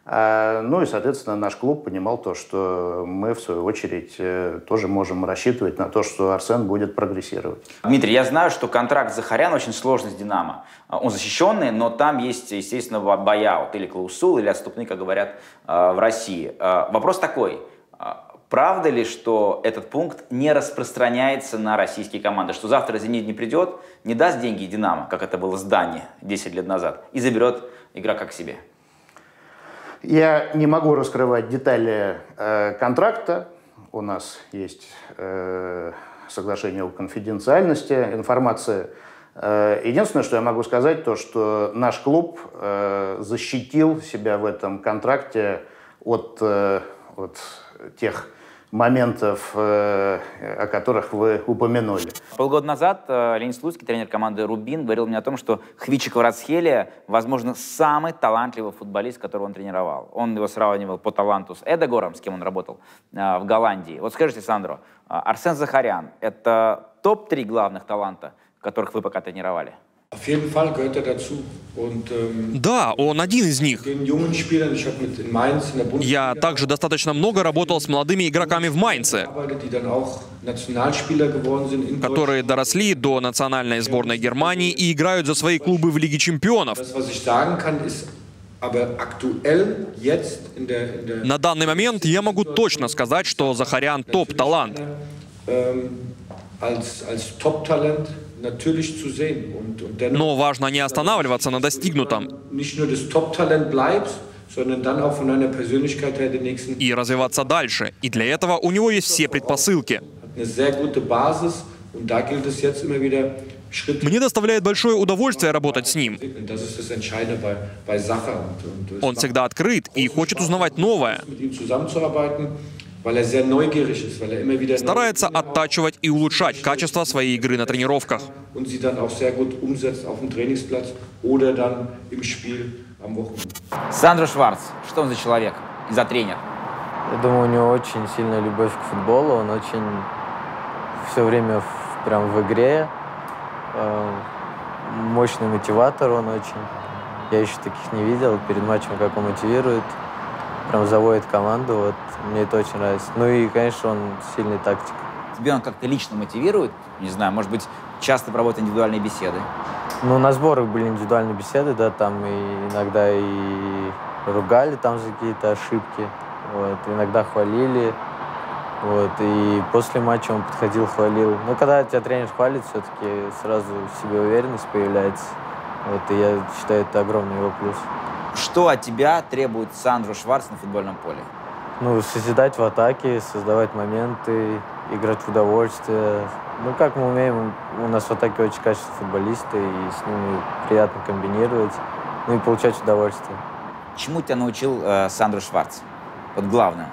Ну и, соответственно, наш клуб понимал то, что мы, в свою очередь, тоже можем рассчитывать на то, что Арсен будет прогрессировать. Дмитрий, я знаю, что контракт Захаряна очень сложный с «Динамо». Он защищенный, но там есть, естественно, бояут или клаусул, или отступные, как говорят в России. Вопрос такой. Правда ли, что этот пункт не распространяется на российские команды? Что завтра «Зенит» не придет, не даст деньги «Динамо», как это было с Дани десять лет назад, и заберет игрока к себе? Я не могу раскрывать детали э, контракта. У нас есть э, соглашение о конфиденциальности информации. Э, единственное, что я могу сказать, то, что наш клуб э, защитил себя в этом контракте от, э, от тех моментов, э, о которых вы упомянули. Полгода назад э, Леонид Слуцкий, тренер команды «Рубин», говорил мне о том, что Хвича Кварацхелия, возможно, самый талантливый футболист, которого он тренировал. Он его сравнивал по таланту с Эдегором, с кем он работал э, в Голландии. Вот скажите, Сандро, Арсен Захарян – это топ три главных таланта, которых вы пока тренировали? Да, он один из них. Я также достаточно много работал с молодыми игроками в Майнце, которые доросли до национальной сборной Германии и играют за свои клубы в Лиге чемпионов. На данный момент я могу точно сказать, что Захарян топ-талант. Но важно не останавливаться на достигнутом и развиваться дальше. И для этого у него есть все предпосылки. Мне доставляет большое удовольствие работать с ним. Он всегда открыт и хочет узнавать новое. Старается оттачивать и улучшать качество своей игры на тренировках. Сандро Шварц, что он за человек и за тренер? Я думаю, у него очень сильная любовь к футболу, он очень все время в, прям в игре, э, мощный мотиватор он очень. Я еще таких не видел, перед матчем как он мотивирует, прям заводит команду, вот мне это очень нравится. Ну и, конечно, он сильный тактик. Тебя он как-то лично мотивирует? Не знаю, может быть, часто проводит индивидуальные беседы? Ну, на сборах были индивидуальные беседы, да, там и иногда и ругали там за какие-то ошибки, вот, иногда хвалили, вот, и после матча он подходил, хвалил. Ну, когда тебя тренер хвалит, все-таки сразу в себе уверенность появляется, вот, и я считаю, это огромный его плюс. Что от тебя требует Сандро Шварц на футбольном поле? Ну, созидать в атаке, создавать моменты, играть в удовольствие. Ну, как мы умеем, у нас в атаке очень качественные футболисты, и с ними приятно комбинировать, ну и получать удовольствие. Чему тебя научил э, Сандро Шварц? Вот главное.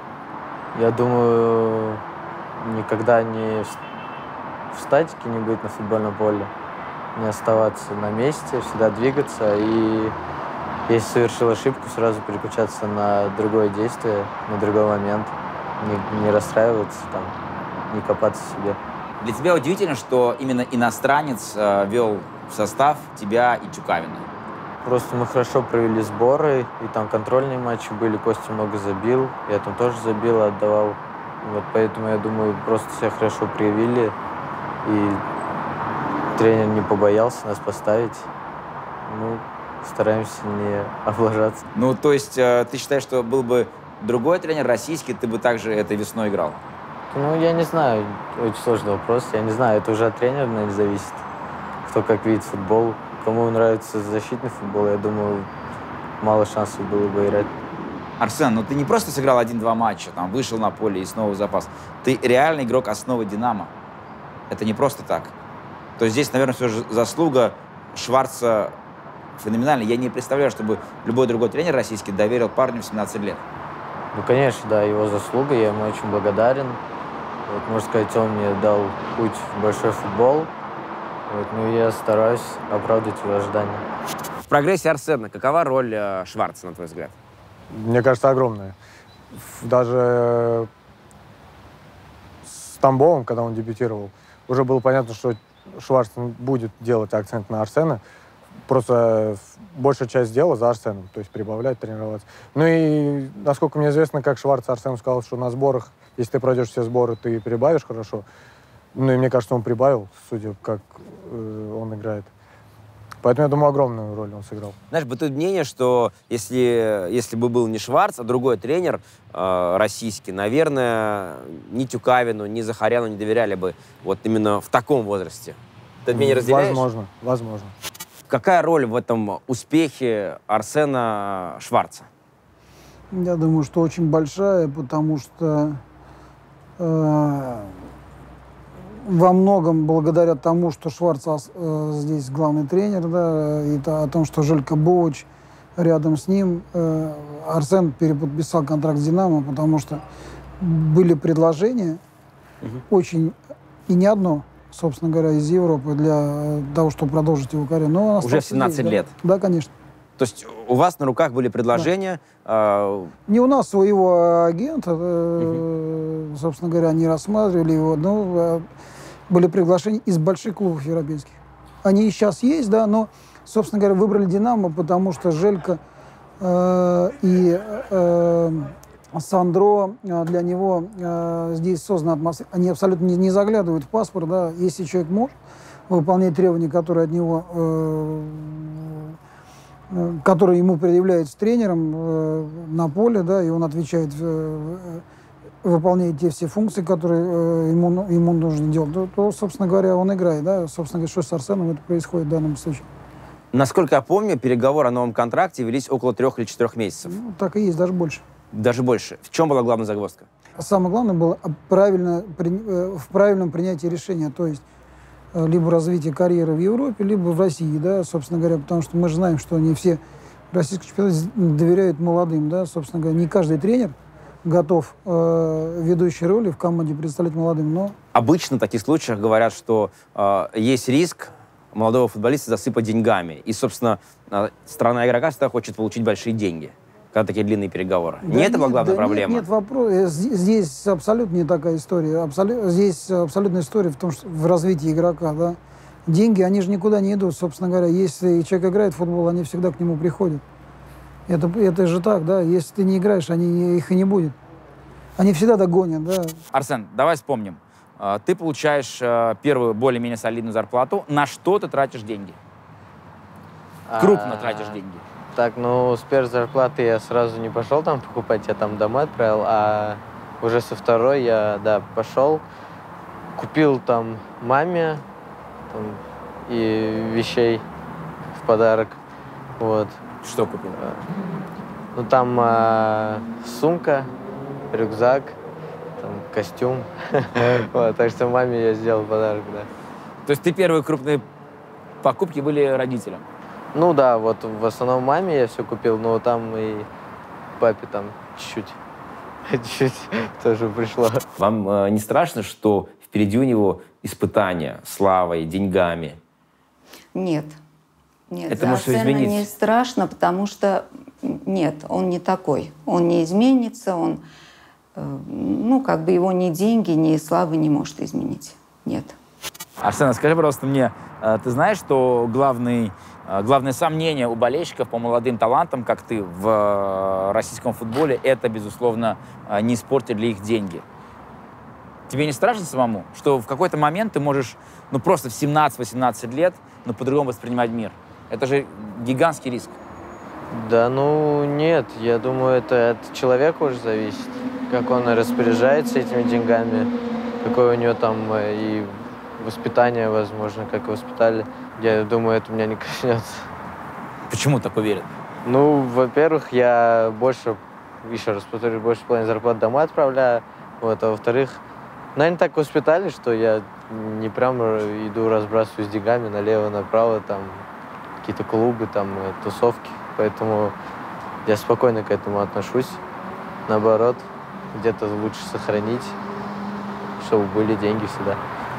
Я думаю, никогда не в, в статике не быть на футбольном поле, не оставаться на месте, всегда двигаться и... Если совершил ошибку, сразу переключаться на другое действие, на другой момент. Не, не расстраиваться, там, не копаться в себе. Для тебя удивительно, что именно иностранец э, вел в состав тебя и Тюкавина? Просто мы хорошо провели сборы, и там контрольные матчи были, Костя много забил, я там тоже забил, отдавал. Вот поэтому, я думаю, просто себя хорошо проявили, и тренер не побоялся нас поставить. Ну, стараемся не облажаться. Ну, то есть э, ты считаешь, что был бы другой тренер, российский, ты бы также этой весной играл? Ну, я не знаю. Очень сложный вопрос. Я не знаю, это уже от тренера, наверное, зависит. Кто как видит футбол. Кому нравится защитный футбол, я думаю, мало шансов было бы играть. Арсен, ну ты не просто сыграл один-два матча, там, вышел на поле и снова в запас. Ты реальный игрок основы «Динамо». Это не просто так. То есть здесь, наверное, все же заслуга Шварца феноменально. Я не представляю, чтобы любой другой тренер российский доверил парню в семнадцать лет. Ну, конечно, да, его заслуга, я ему очень благодарен. Вот, можно сказать, он мне дал путь в большой футбол. Вот, ну, я стараюсь оправдать его ожидания. В прогрессе Арсена какова роль э, Шварца, на твой взгляд? Мне кажется, огромная. Даже с Тамбовым, когда он дебютировал, уже было понятно, что Шварц будет делать акцент на Арсена. просто большая часть дела за Арсеном, то есть прибавлять, тренироваться. Ну и, насколько мне известно, как Шварц Арсену сказал, что на сборах, если ты пройдешь все сборы, ты прибавишь хорошо. Ну и мне кажется, он прибавил, судя как э, он играет. Поэтому, я думаю, огромную роль он сыграл. Знаешь, бытует мнение, что если, если бы был не Шварц, а другой тренер э, российский, наверное, ни Тюкавину, ни Захаряну не доверяли бы вот именно в таком возрасте. Ты это мнение разделяешь? Возможно, возможно. Какая роль в этом успехе Арсена Шварца? Я думаю, что очень большая, потому что э, во многом благодаря тому, что Шварц э, здесь главный тренер, да, и то, о том, что Желька Боуч рядом с ним, э, Арсен переподписал контракт с «Динамо», потому что были предложения, угу. очень, и не одно, собственно говоря, из Европы для того, чтобы продолжить его карьеру. Но уже в семнадцать здесь, лет? Да. да, конечно. То есть у вас на руках были предложения? Да. Э... Не у нас, у его агента, э, угу. собственно говоря, они рассматривали его, но... были приглашения из больших клубов европейских. Они и сейчас есть, да, но, собственно говоря, выбрали «Динамо», потому что Желька э, и э, Сандро, э, для него э, здесь создана атмосфера. Они абсолютно не, не заглядывают в паспорт, да, если человек может выполнять требования, которые от него, э, э, которые ему предъявляют с тренером э, на поле, да, и он отвечает э, выполняет те все функции, которые э, ему, ему нужно делать, то, то, собственно говоря, он играет. Да? Собственно говоря, что с Арсеном это происходит в данном случае. Насколько я помню, переговоры о новом контракте велись около трех или четырех месяцев. Ну, так и есть, даже больше. Даже больше. В чем была главная загвоздка? Самое главное было правильно, при, э, в правильном принятии решения, то есть э, либо развитие карьеры в Европе, либо в России, да, собственно говоря, потому что мы же знаем, что не все российские чемпионаты доверяют молодым, да, собственно говоря, не каждый тренер готов э, ведущей роли в команде представлять молодым, но... Обычно в таких случаях говорят, что э, есть риск молодого футболиста засыпать деньгами. И, собственно, э, сторона игрока всегда хочет получить большие деньги, когда такие длинные переговоры. Да не нет, это была главная да проблема? Нет, нет вопроса. Здесь абсолютно не такая история. Абсолют, здесь абсолютная история в том, что в развитии игрока, да. Деньги, они же никуда не идут, собственно говоря. Если человек играет в футбол, они всегда к нему приходят. Это, это же так, да. Если ты не играешь, они, их и не будет. Они всегда догонят, да. Арсен, давай вспомним. Ты получаешь первую более-менее солидную зарплату. На что ты тратишь деньги? Крупно а, тратишь деньги. Так, ну, с первой зарплаты я сразу не пошел там покупать, я там домой отправил, а уже со второй я, да, пошел, купил там маме там, и вещей в подарок, вот. Что купил? Ну, там а, сумка, рюкзак, там, костюм. Вот, так что маме я сделал подарок, да. То есть ты первые крупные покупки были родителям? Ну да, вот в основном маме я все купил, но там и папе там чуть-чуть, чуть-чуть тоже пришло. Вам э, не страшно, что впереди у него испытания славой, деньгами? Нет. Нет, это может измениться? Не страшно, потому что нет, он не такой. Он не изменится, он, э, ну, как бы его ни деньги, ни слава не может изменить. Нет. Арсен, скажи, пожалуйста, мне, ты знаешь, что главный, главное сомнение у болельщиков по молодым талантам, как ты, в российском футболе, это, безусловно, не испортить ли их деньги? Тебе не страшно самому, что в какой-то момент ты можешь, ну, просто в семнадцать-восемнадцать лет, ну, по-другому воспринимать мир? Это же гигантский риск. Да, ну, нет. Я думаю, это от человека уже зависит, как он распоряжается этими деньгами, какое у него там и воспитание, возможно, как его воспитали. Я думаю, это меня не коснется. Почему так уверен? Ну, во-первых, я больше, еще раз повторю, больше половины зарплаты домой отправляю. Вот, а во-вторых, наверное, так воспитали, что я не прям иду разбрасываюсь деньгами налево-направо, там, какие-то клубы, там, тусовки. Поэтому я спокойно к этому отношусь. Наоборот, где-то лучше сохранить, чтобы были деньги всегда.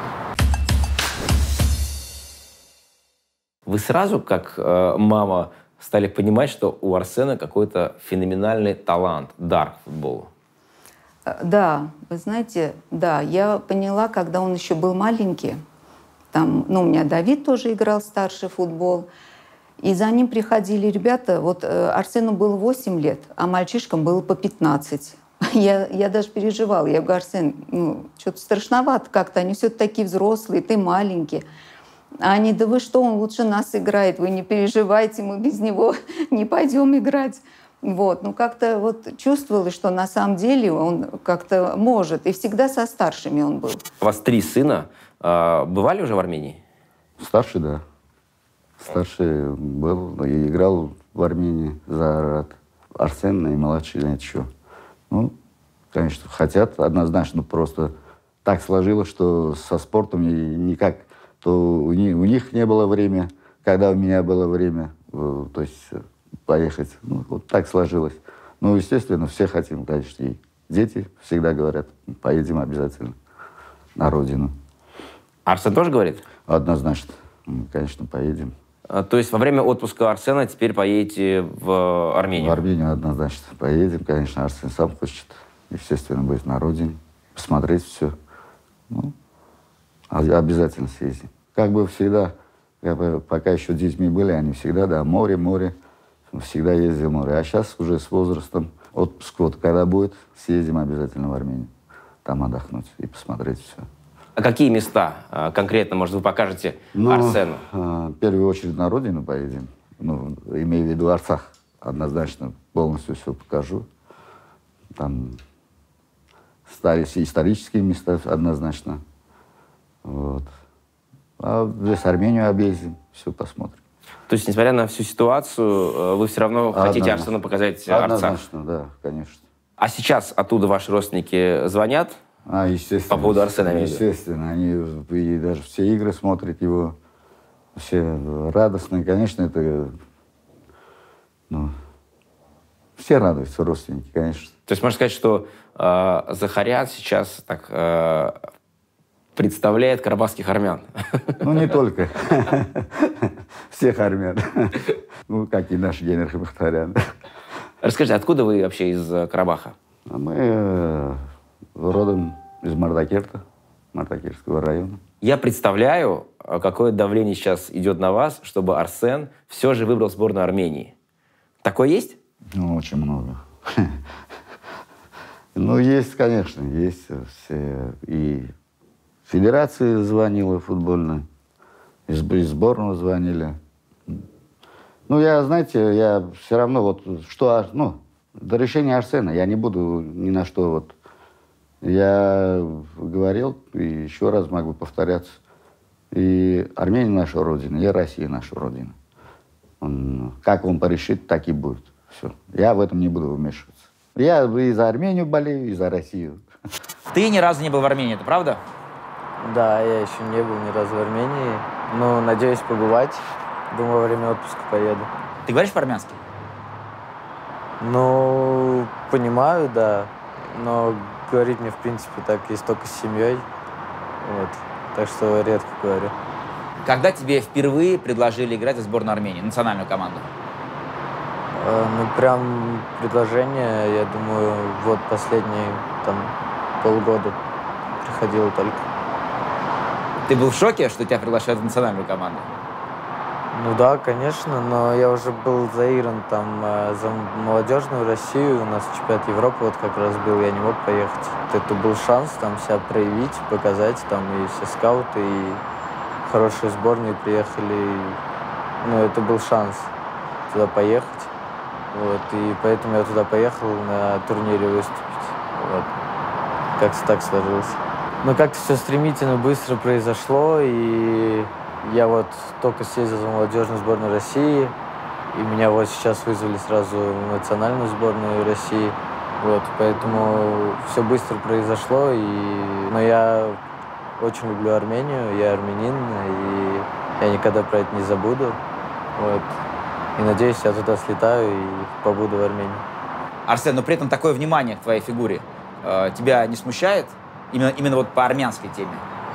Вы сразу, как э, мама, стали понимать, что у Арсена какой-то феноменальный талант, дар к футболу? Да, вы знаете, да, я поняла, когда он еще был маленький. Там, ну, у меня Давид тоже играл старший футбол. И за ним приходили ребята. Вот э, Арсену было восемь лет, а мальчишкам было по пятнадцать. Я, я даже переживала. Я говорю: Арсен, ну, что-то страшновато как-то. Они все такие взрослые, ты маленький. А они: да вы что, он лучше нас играет, вы не переживайте, мы без него не пойдем играть. Вот. Ну, как-то вот чувствовалось, что на самом деле он как-то может. И всегда со старшими он был. У вас три сына. А, бывали уже в Армении? Старший, да. Старший был и играл в Армении за Арарат. Арсен и младший, нет, еще. Ну, конечно, хотят однозначно, просто так сложилось, что со спортом никак, то у них, у них не было времени, когда у меня было время, то есть поехать. Ну, вот так сложилось. Ну, естественно, все хотим, конечно, и дети всегда говорят: поедем обязательно на родину. Арсен тоже говорит? Однозначно. Мы, конечно, поедем. А, то есть во время отпуска Арсена теперь поедете в Армению? В Армению однозначно поедем. Конечно, Арсен сам хочет, естественно, быть на родине, посмотреть все. Ну, обязательно съездим. Как бы всегда, как бы, пока еще детьми были, они всегда, да, море, море, всегда ездили в море. А сейчас уже с возрастом, отпуск вот когда будет, съездим обязательно в Армению. Там отдохнуть и посмотреть все. А какие места конкретно, может, вы покажете ну, Арсену? В первую очередь на родину поедем. Ну, имею в виду Арцах. Однозначно полностью все покажу. Там старые исторические места однозначно. Вот. А здесь Армению объездим, все посмотрим. То есть, несмотря на всю ситуацию, вы все равно Однозначно. хотите Арсену показать Арцах? Однозначно, да, конечно. А сейчас оттуда ваши родственники звонят? А, естественно. По поводу Арсена? Естественно. Они и даже все игры смотрят его. Все радостные. Конечно, это... Ну, все радуются, родственники, конечно. То есть можно сказать, что э, Захарян сейчас так э, представляет карабахских армян? Ну, не только. Всех армян. Ну, как и наш Генрих Бахтарян. Расскажите, откуда вы вообще из Карабаха? Мы родом из Мардакерта, Мардакерского района. Я представляю, какое давление сейчас идет на вас, чтобы Арсен все же выбрал сборную Армении. Такое есть? Ну, очень много. Ну, есть, конечно, есть. Все. И федерации звонила футбольная, из сборную звонили. Ну, я, знаете, я все равно вот, что, ну, до решения Арсена я не буду ни на что вот. Я говорил, и еще раз могу повторяться, и Армения наша родина, и Россия наша родина. Он, как он порешит, так и будет. Все. Я в этом не буду вмешиваться. Я и за Армению болею, и за Россию. Ты ни разу не был в Армении, это правда? Да, я еще не был ни разу в Армении, но надеюсь побывать. Думаю, во время отпуска поеду. Ты говоришь по-армянски? Ну, понимаю, да. Но говорить мне, в принципе, так есть только с семьей. Вот. Так что редко говорю. Когда тебе впервые предложили играть за сборную Армении, национальную команду? Э, ну, прям предложение, я думаю, вот последние там полгода приходило только. Ты был в шоке, что тебя приглашают в национальную команду? Ну да, конечно, но я уже был заигран там э, за молодежную Россию, у нас чемпионат Европы вот как раз был, я не мог поехать. Это был шанс там себя проявить, показать, там и все скауты, и хорошие сборные приехали. Ну, это был шанс туда поехать, вот, и поэтому я туда поехал на турнире выступить, вот. Как-то так сложилось. Но как-то все стремительно, быстро произошло, и я вот только съездил за молодежную сборную России, и меня вот сейчас вызвали сразу в национальную сборную России. Вот, поэтому все быстро произошло, и... но я очень люблю Армению, я армянин, и я никогда про это не забуду. Вот. И надеюсь, я туда слетаю и побуду в Армении. Арсен, но при этом такое внимание к твоей фигуре э, тебя не смущает? Именно, именно вот по армянской теме?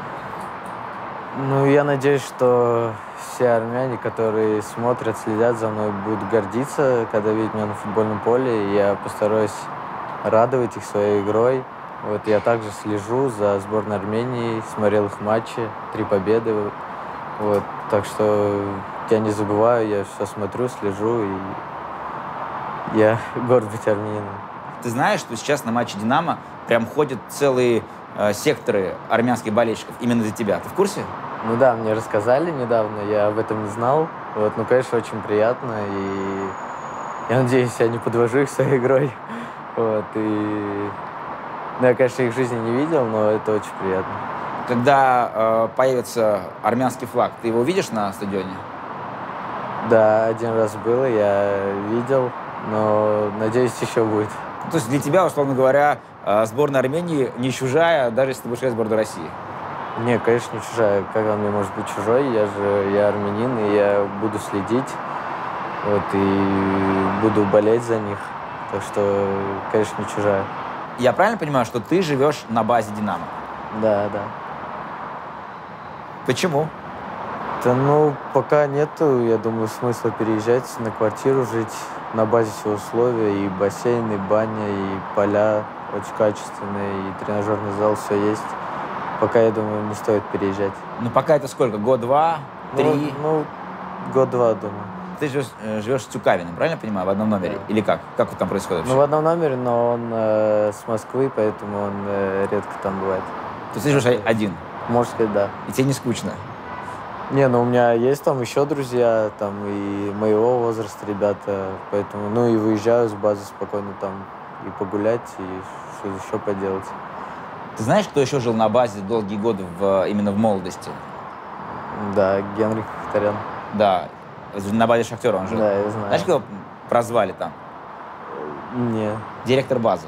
Ну, я надеюсь, что все армяне, которые смотрят, следят за мной, будут гордиться, когда видят меня на футбольном поле. И я постараюсь радовать их своей игрой. Вот я также слежу за сборной Армении, смотрел их матчи, три победы. Вот, так что я не забываю, я все смотрю, слежу, и я горд быть армянином. Ты знаешь, что сейчас на матче «Динамо» прям ходят целые э, секторы армянских болельщиков именно за тебя. Ты в курсе? Ну да, мне рассказали недавно, я об этом не знал. Вот, ну, конечно, очень приятно, и я надеюсь, я не подвожу их своей игрой. Вот, и... Ну, я, конечно, их в жизни не видел, но это очень приятно. Когда э, появится армянский флаг, ты его видишь на стадионе? Да, один раз было, я видел, но, надеюсь, еще будет. То есть для тебя, условно говоря, э, сборная Армении не чужая, даже если ты будешь играть в сборную России? Не, конечно, не чужая. Как он мне может быть чужой? Я же я армянин, и я буду следить, вот, и буду болеть за них. Так что, конечно, не чужая. Я правильно понимаю, что ты живешь на базе «Динамо»? Да, да. Почему? Да, ну, пока нету, я думаю, смысла переезжать на квартиру, жить. На базе все условия, и бассейн, и баня, и поля очень качественные, и тренажерный зал, все есть. Пока, я думаю, не стоит переезжать. Ну, пока это сколько? Год-два? Три? Ну, ну год-два, думаю. Ты живешь, живешь с Тюкавиным, правильно я понимаю, в одном номере? Да. Или как? Как вот там происходит? Ну, в одном номере, но он э, с Москвы, поэтому он э, редко там бывает. То есть ты живешь один? Можно сказать, да. И тебе не скучно? Не, ну у меня есть там еще друзья, там и моего возраста ребята, поэтому, ну и выезжаю с базы спокойно там и погулять, и что-то еще поделать. Ты знаешь, кто еще жил на базе долгие годы в, именно в молодости? Да, Генрих Мхитарян. Да, на базе «Шахтера» он жил. Да, я знаю. Знаешь, кого прозвали там? Нет. Директор базы.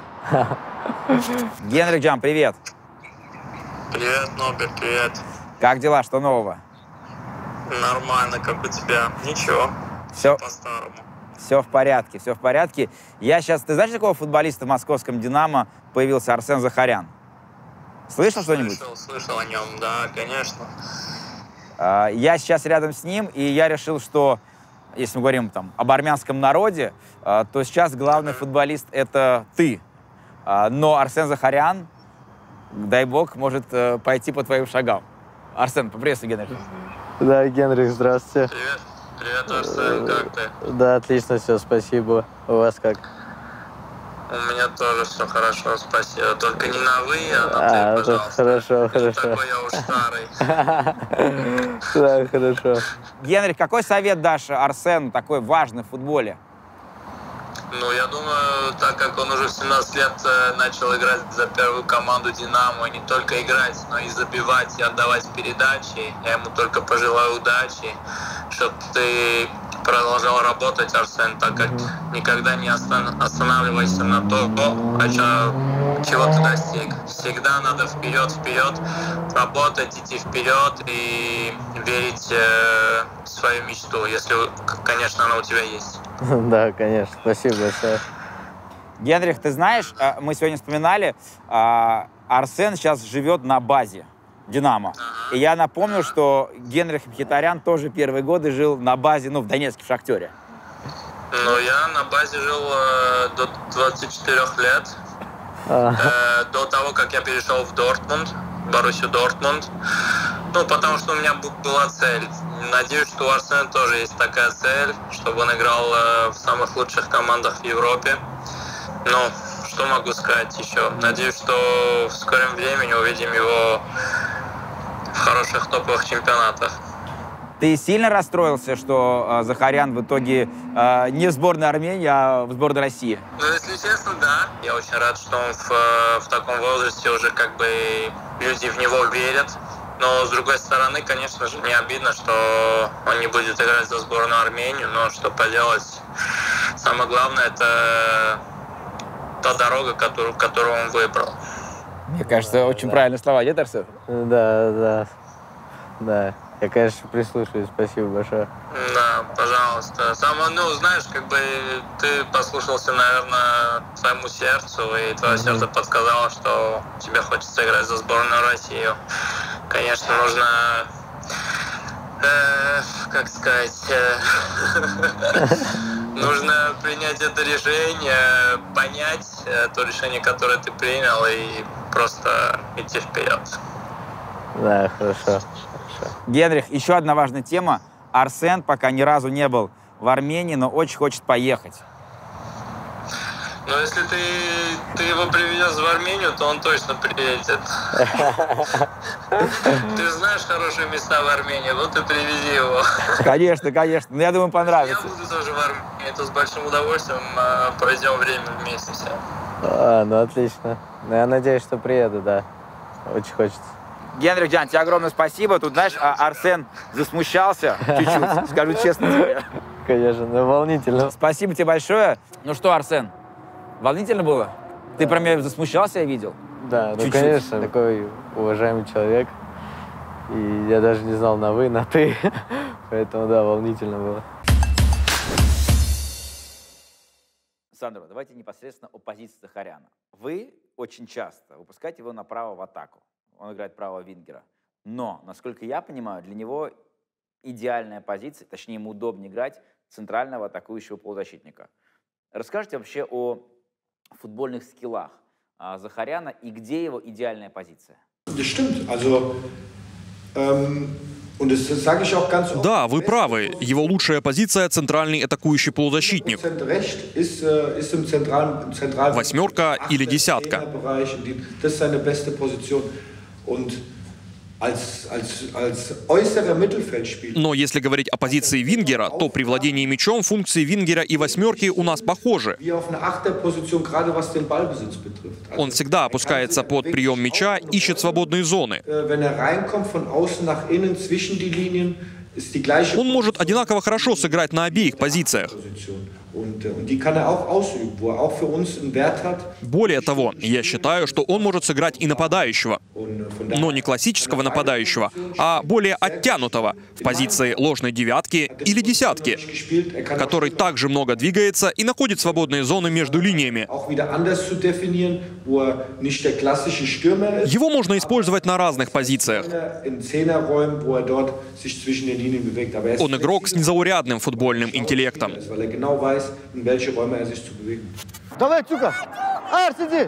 Генрих Джан, привет. Привет, Нобер, привет. Как дела? Что нового? Нормально, как у тебя? Ничего. Все по-старому. Все в порядке, все в порядке. Я сейчас... Ты знаешь, какого футболиста в московском «Динамо» появился? Арсен Захарян. Слышал что-нибудь? Слышал, слышал о нем, да, конечно. Я сейчас рядом с ним, и я решил, что, если мы говорим там об армянском народе, то сейчас главный футболист — это ты. Но Арсен Захарян, дай бог, может пойти по твоим шагам. Арсен, поприветствуй, Генрих. Да, Генрих, здравствуйте. Привет. Привет, Арсен, как ты? Да, отлично, все, спасибо. У вас как? У меня тоже все хорошо, спасибо. Только не на вы, а на а, ты, пожалуйста. Хорошо, хорошо. Такой я уж старый. Да, хорошо. Генрих, какой совет дашь Арсену, такой важный в футболе? Ну, я думаю, так как он уже в семнадцать лет начал играть за первую команду «Динамо», не только играть, но и забивать, и отдавать передачи, я ему только пожелаю удачи, чтобы ты продолжал работать, Арсен, так как mm-hmm. никогда не останавливайся на то, о чем, чего ты достиг. Всегда надо вперед, вперед, работать, идти вперед и верить э, в свою мечту, если, конечно, она у тебя есть. Да, конечно. Спасибо большое. Генрих, ты знаешь, мы сегодня вспоминали, Арсен сейчас живет на базе «Динамо». И я напомню, что Генрих Мхитарян тоже первые годы жил на базе, ну, в Донецке, в «Шахтере». Ну, я на базе жил э, до двадцати четырёх лет. Э, до того, как я перешел в Дортмунд, в Боруссию Дортмунд. Ну, потому что у меня была цель. Надеюсь, что у Арсена тоже есть такая цель, чтобы он играл э, в самых лучших командах в Европе. Ну, что могу сказать еще? Надеюсь, что в скором времени увидим его в хороших топовых чемпионатах. Ты сильно расстроился, что э, Захарян в итоге э, не в сборной Армении, а в сборной России? Ну, если честно, да. Я очень рад, что он в, в таком возрасте уже как бы люди в него верят. Но, с другой стороны, конечно же, не обидно, что он не будет играть за сборную Армению, но что поделать. Самое главное, это та дорога, которую, которую он выбрал. Мне кажется, очень да. правильные слова, нет, Арсен? Да, да, да. Я, конечно, прислушаюсь. Спасибо большое. Да, пожалуйста. Самое, ну, знаешь, как бы ты послушался, наверное, своему сердцу, и твое mm-hmm. сердце подсказало, что тебе хочется играть за сборную Россию. Конечно, нужно, э, как сказать, э, нужно принять это решение, понять э, то решение, которое ты принял, и просто идти вперед. Да, хорошо. Хорошо. Генрих, еще одна важная тема. Арсен пока ни разу не был в Армении, но очень хочет поехать. Но если ты, ты его приведешь в Армению, то он точно приедет. Ты знаешь хорошие места в Армении, вот и привези его. Конечно, конечно. Но я думаю, понравится. Я буду тоже в Армении, то с большим удовольствием проведем время вместе все. А, ну отлично. Ну, я надеюсь, что приеду, да. Очень хочется. Генрих Джан, тебе огромное спасибо. Тут, знаешь, Арсен засмущался чуть-чуть, скажу честно тебе. Конечно, ну волнительно. Спасибо тебе большое. Ну что, Арсен, волнительно было? Ты про меня засмущался, я видел? Да, ну чуть-чуть. конечно, такой уважаемый человек. И я даже не знал на вы, на ты. Поэтому, да, волнительно было. Сандро, давайте непосредственно о позиции Захаряна. Вы очень часто выпускаете его направо в атаку. Он играет правого вингера. Но, насколько я понимаю, для него идеальная позиция, точнее, ему удобнее играть центрального атакующего полузащитника. Расскажите вообще о футбольных скиллах Захаряна и где его идеальная позиция? Да, вы правы. Его лучшая позиция – центральный атакующий полузащитник. Восьмерка или десятка. Но если говорить о позиции вингера, то при владении мячом функции вингера и восьмерки у нас похожи. Он всегда опускается под прием мяча, ищет свободные зоны. Он может одинаково хорошо сыграть на обеих позициях. Более того, я считаю, что он может сыграть и нападающего. Но не классического нападающего, а более оттянутого в позиции ложной девятки или десятки, который также много двигается и находит свободные зоны между линиями. Его можно использовать на разных позициях. Он игрок с незаурядным футбольным интеллектом. Давай, Тюка! Арс, иди!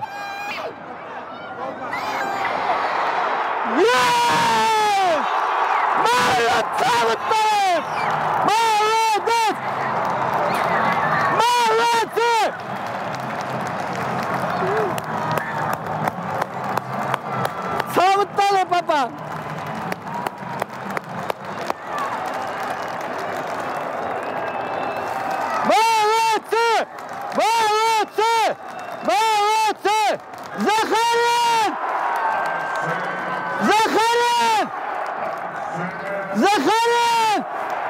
Молодец! Молодец! Молодец! Савутала, папа! Молодцы! Молодцы! Молодцы! Захарян! Захарян! Захарян!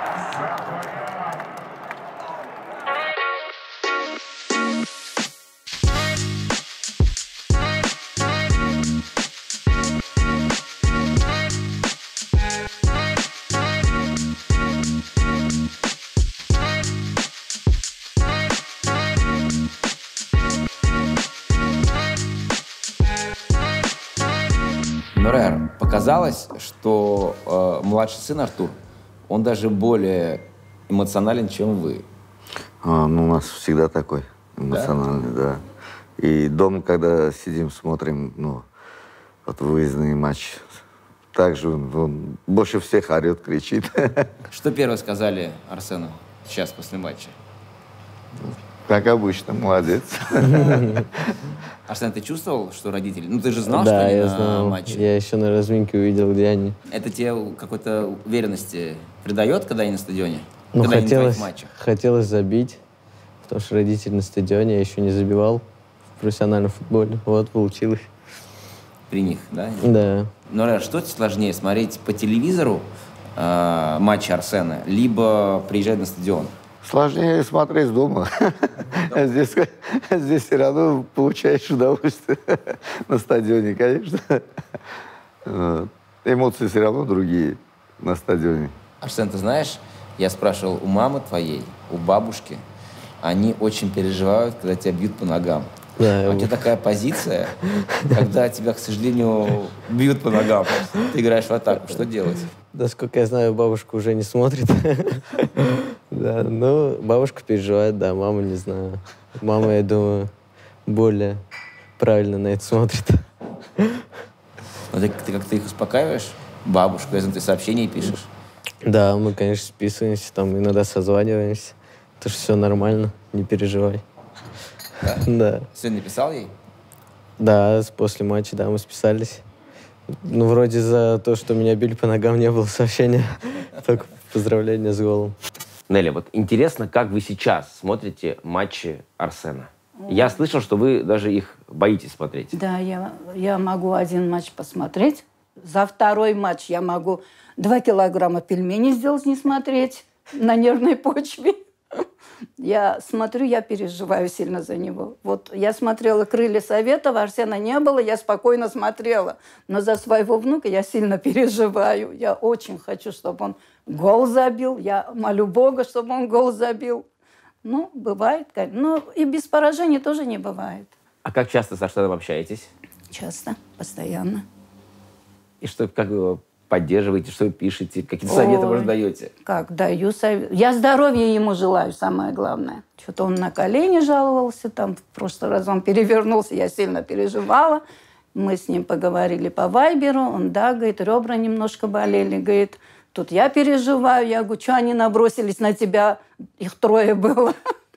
Нурер, показалось, что э, младший сын Артур, он даже более эмоционален, чем вы. А, ну, у нас всегда такой эмоциональный, да? да. И дома, когда сидим, смотрим, ну, вот выездный матч, также он, он больше всех орет, кричит. Что первое сказали Арсену сейчас после матча? Как обычно, молодец. Арсен, ты чувствовал, что родители... Ну, ты же знал, да, что они я на знал. матче? Я еще на разминке увидел, где они. Это тебе какой-то уверенности придает, когда они на стадионе? Ну, когда хотелось, они в матчах? хотелось забить, потому что родители на стадионе, я еще не забивал в профессиональном футболе. Вот, получилось. При них, да? Да. Ну, что сложнее, смотреть по телевизору э, матчи Арсена, либо приезжать на стадион? Сложнее смотреть дома. Здесь, здесь все равно получаешь удовольствие на стадионе, конечно. Вот. Эмоции все равно другие на стадионе. Арсен, ты знаешь, я спрашивал у мамы твоей, у бабушки, они очень переживают, когда тебя бьют по ногам. Да, а у тебя такая позиция, когда тебя, к сожалению, бьют по ногам. Ты играешь в атаку. Что делать? Да, сколько я знаю, бабушка уже не смотрит. Да, ну, бабушка переживает, да, мама не знаю. Мама, я думаю, более правильно на это смотрит. Но ты, ты как-то их успокаиваешь? бабушку? Я знаю, ты сообщения пишешь. Да, мы, конечно, списываемся, там иногда созваниваемся. Это же все нормально, не переживай. Да? Да. Сегодня написал ей? Да, после матча, да, мы списались. Ну, вроде за то, что меня били по ногам, не было сообщения. Только поздравления с голом. Нелли, вот интересно, как вы сейчас смотрите матчи Арсена? Я слышал, что вы даже их боитесь смотреть. Да, я, я могу один матч посмотреть. За второй матч я могу два килограмма пельменей сделать, не смотреть на нервной почве. Я смотрю, я переживаю сильно за него. Вот я смотрела «Крылья Советов», Арсена не было, я спокойно смотрела. Но за своего внука я сильно переживаю. Я очень хочу, чтобы он гол забил. Я молю Бога, чтобы он гол забил. Ну, бывает. Ну, и без поражений тоже не бывает. А как часто с Арсеном общаетесь? Часто, постоянно. И что, как вы его поддерживаете, что вы пишете, какие-то советы, может, даете? Как даю совет. Я здоровья ему желаю, самое главное. Что-то он на колени жаловался, там в прошлый раз он перевернулся, я сильно переживала. Мы с ним поговорили по вайберу, он, да, говорит, ребра немножко болели, говорит, тут я переживаю, я говорю, что они набросились на тебя, их трое было.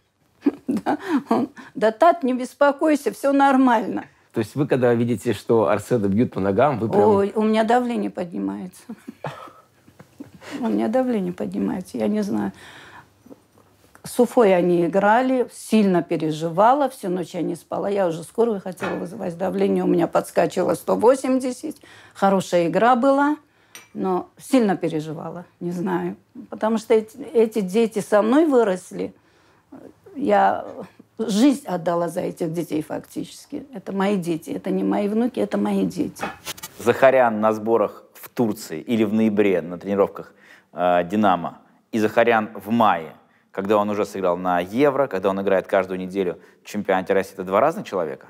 Да, Тат, не беспокойся, все нормально. То есть вы, когда видите, что Арсена бьют по ногам, вы прям... Ой, у меня давление поднимается. У меня давление поднимается, я не знаю. С Уфой они играли, сильно переживала, всю ночь я не спала. Я уже скорую хотела вызывать, давление у меня подскочило сто восемьдесят. Хорошая игра была, но сильно переживала, не знаю. Потому что эти, эти дети со мной выросли. Я... Жизнь отдала за этих детей фактически. Это мои дети, это не мои внуки, это мои дети. Захарян на сборах в Турции или в ноябре на тренировках э, «Динамо» и Захарян в мае, когда он уже сыграл на Евро, когда он играет каждую неделю в чемпионате России, это два разных человека?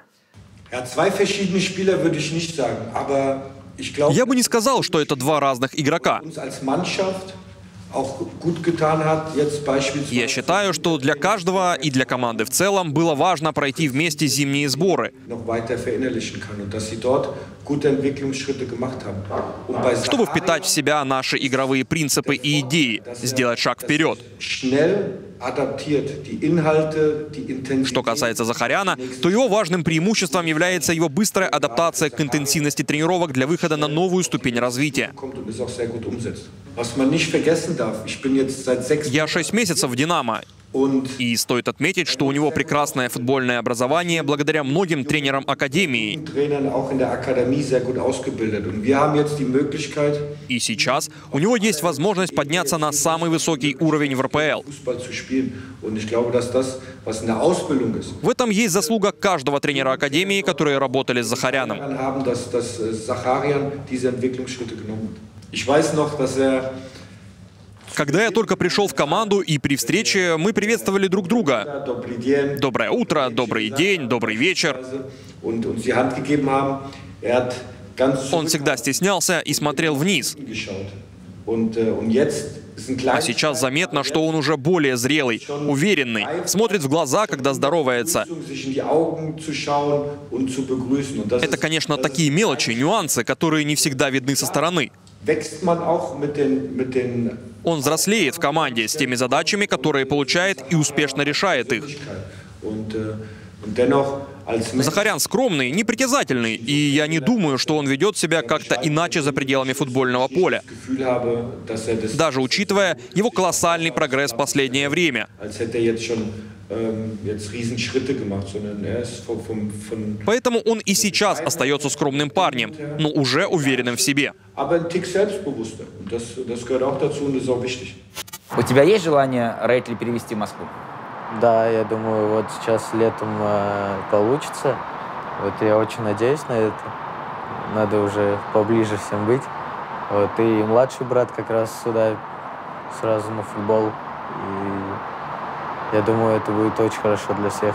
Я бы не сказал, что это два разных игрока. Я считаю, что для каждого и для команды в целом было важно пройти вместе зимние сборы, чтобы впитать в себя наши игровые принципы и идеи, сделать шаг вперед. Что касается Захаряна, то его важным преимуществом является его быстрая адаптация к интенсивности тренировок для выхода на новую ступень развития. Я шесть месяцев в «Динамо». И стоит отметить, что у него прекрасное футбольное образование благодаря многим тренерам Академии. И сейчас у него есть возможность подняться на самый высокий уровень в эр пэ эл. В этом есть заслуга каждого тренера Академии, которые работали с Захаряном. Когда я только пришел в команду и при встрече мы приветствовали друг друга. Доброе утро, добрый день, добрый вечер. Он всегда стеснялся и смотрел вниз. А сейчас заметно, что он уже более зрелый, уверенный, смотрит в глаза, когда здоровается. Это, конечно, такие мелочи, нюансы, которые не всегда видны со стороны. Он взрослеет в команде с теми задачами, которые получает, и успешно решает их. Захарян скромный, непритязательный, и я не думаю, что он ведет себя как-то иначе за пределами футбольного поля. Даже учитывая его колоссальный прогресс в последнее время. Поэтому он и сейчас остается скромным парнем, но уже уверенным в себе. У тебя есть желание Рейтли перевести в Москву? Да, я думаю, вот сейчас летом э, получится. Вот я очень надеюсь на это. Надо уже поближе всем быть. Вот, и младший брат как раз сюда сразу на футбол. И я думаю, это будет очень хорошо для всех.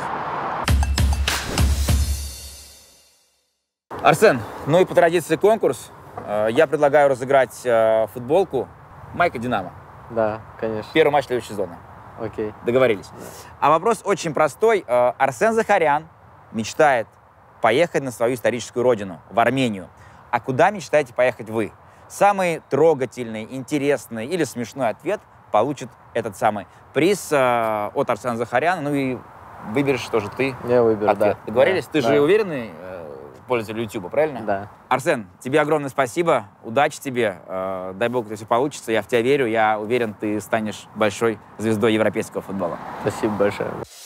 Арсен, ну и по традиции конкурс. Я предлагаю разыграть футболку майка «Динамо». Да, конечно. Первый матч следующего сезона. Окей. Договорились. А вопрос очень простой. Арсен Захарян мечтает поехать на свою историческую родину, в Армению. А куда мечтаете поехать вы? Самый трогательный, интересный или смешной ответ получит этот самый приз э, от Арсена Захаряна. Ну и выберешь тоже ты. Я выберу, ответ. да. Договорились? Да, ты да. же уверенный э, пользователь YouTube, правильно? Да. Арсен, тебе огромное спасибо. Удачи тебе. Э, дай бог, что все получится. Я в тебя верю. Я уверен, ты станешь большой звездой европейского футбола. Спасибо большое.